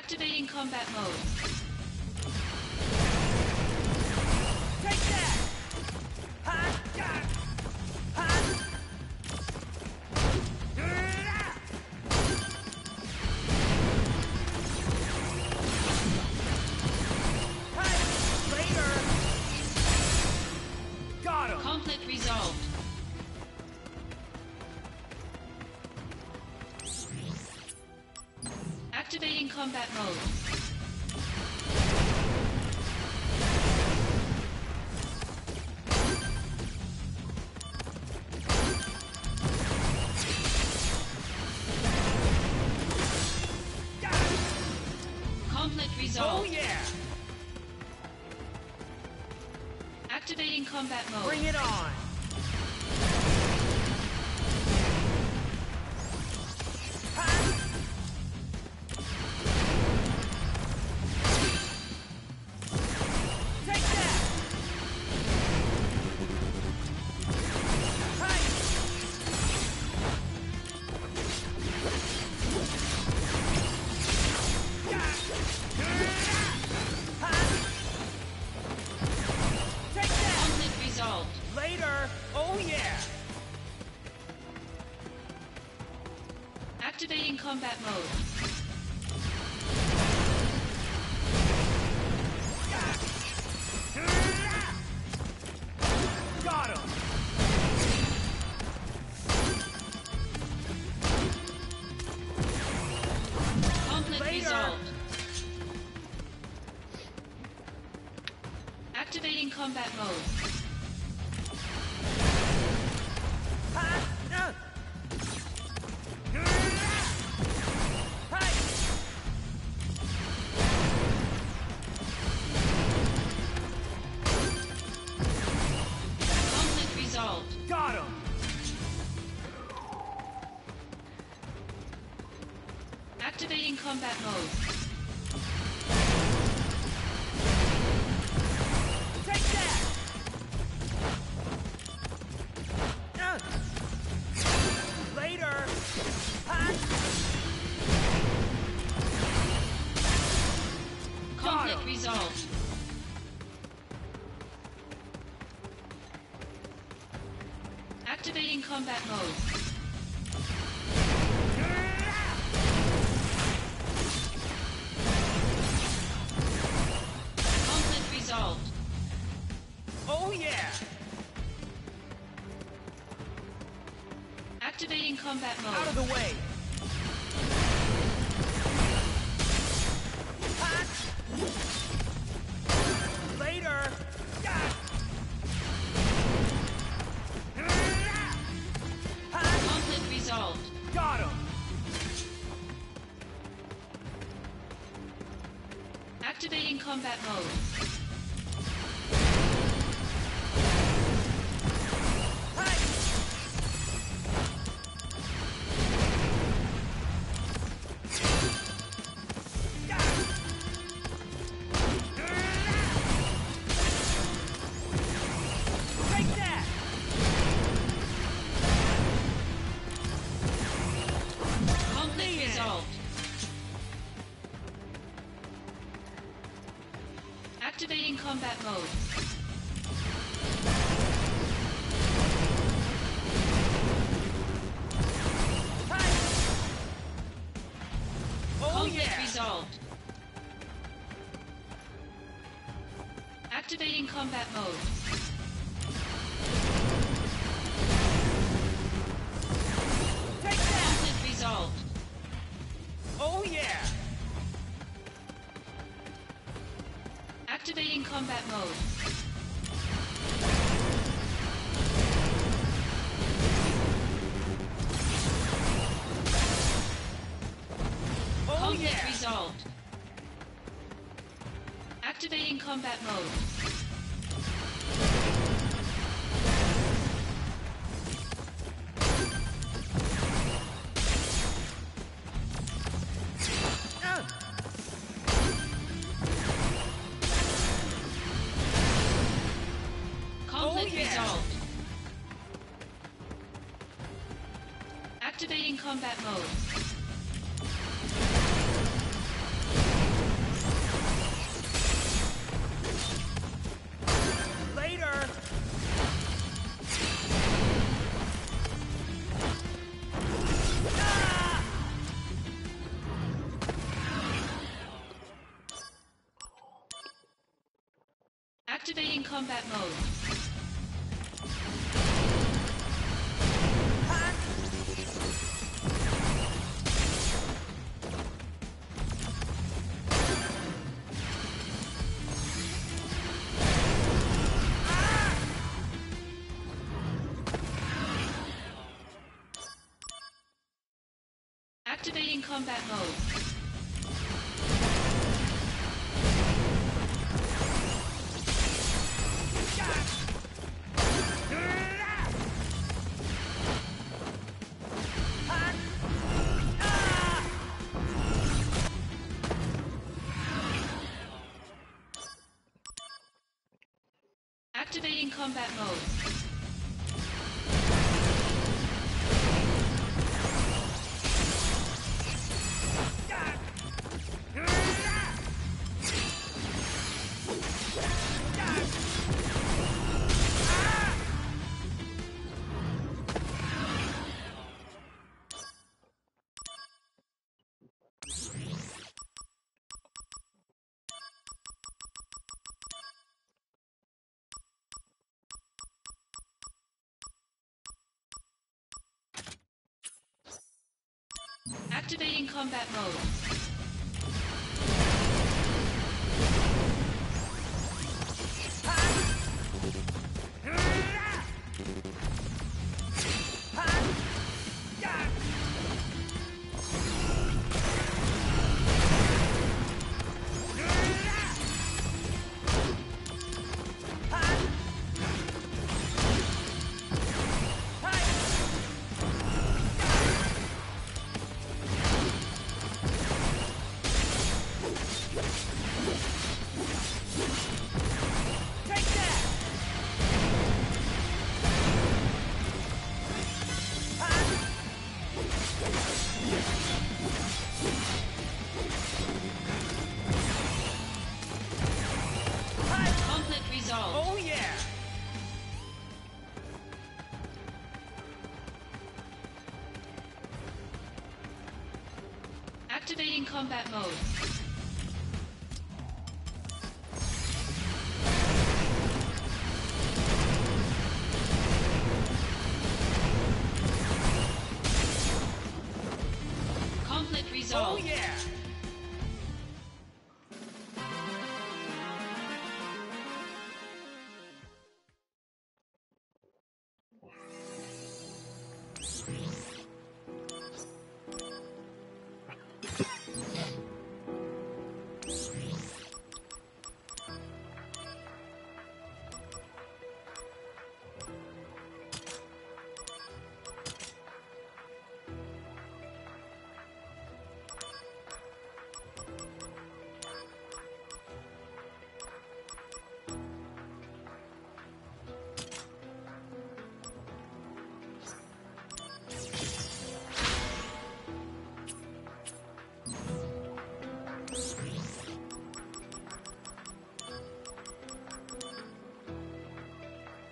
Activating combat mode. Take that! Ha! Ya! Ha! Hey! Later! Got him! Conflict resolved. Activating combat mode. Conflict Oh resolved. yeah! Activating combat mode. Bring it on! Ha! Take that! Hey! Ya! Ha! Take that! Conflict resolved. Later! Oh yeah! Activating combat mode. Got him! Conflict Later. resolved. Activating combat mode. Ha! Uh. Hey! Conflict resolved. Got him! Activating combat mode. Take that! Uh. Later! Ha! Conflict him. resolved. Activating combat mode. Conflict resolved. Oh yeah! Activating combat mode. Out of the way! Ha! Later! Ya! Ha! Conflict resolved. Got him! Activating combat mode. Hey! Ya! Take that! Conflict Yeah. resolved. Activating combat mode. Hey! Oh Conflict yeah! resolved. Activating combat mode. Take that! Conflict resolved. Oh yeah! Activating combat mode. Oh Conflict yeah! resolved. Activating combat mode. Uh. Conflict Oh, yeah. resolved. Activating combat mode. Activating combat mode. Activating combat mode. Activating combat mode. Activating combat mode. Oh yeah! Activating combat mode. Conflict resolved. Oh yeah!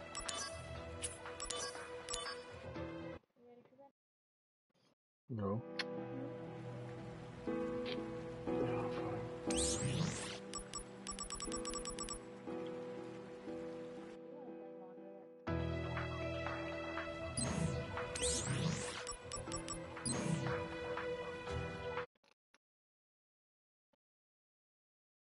No.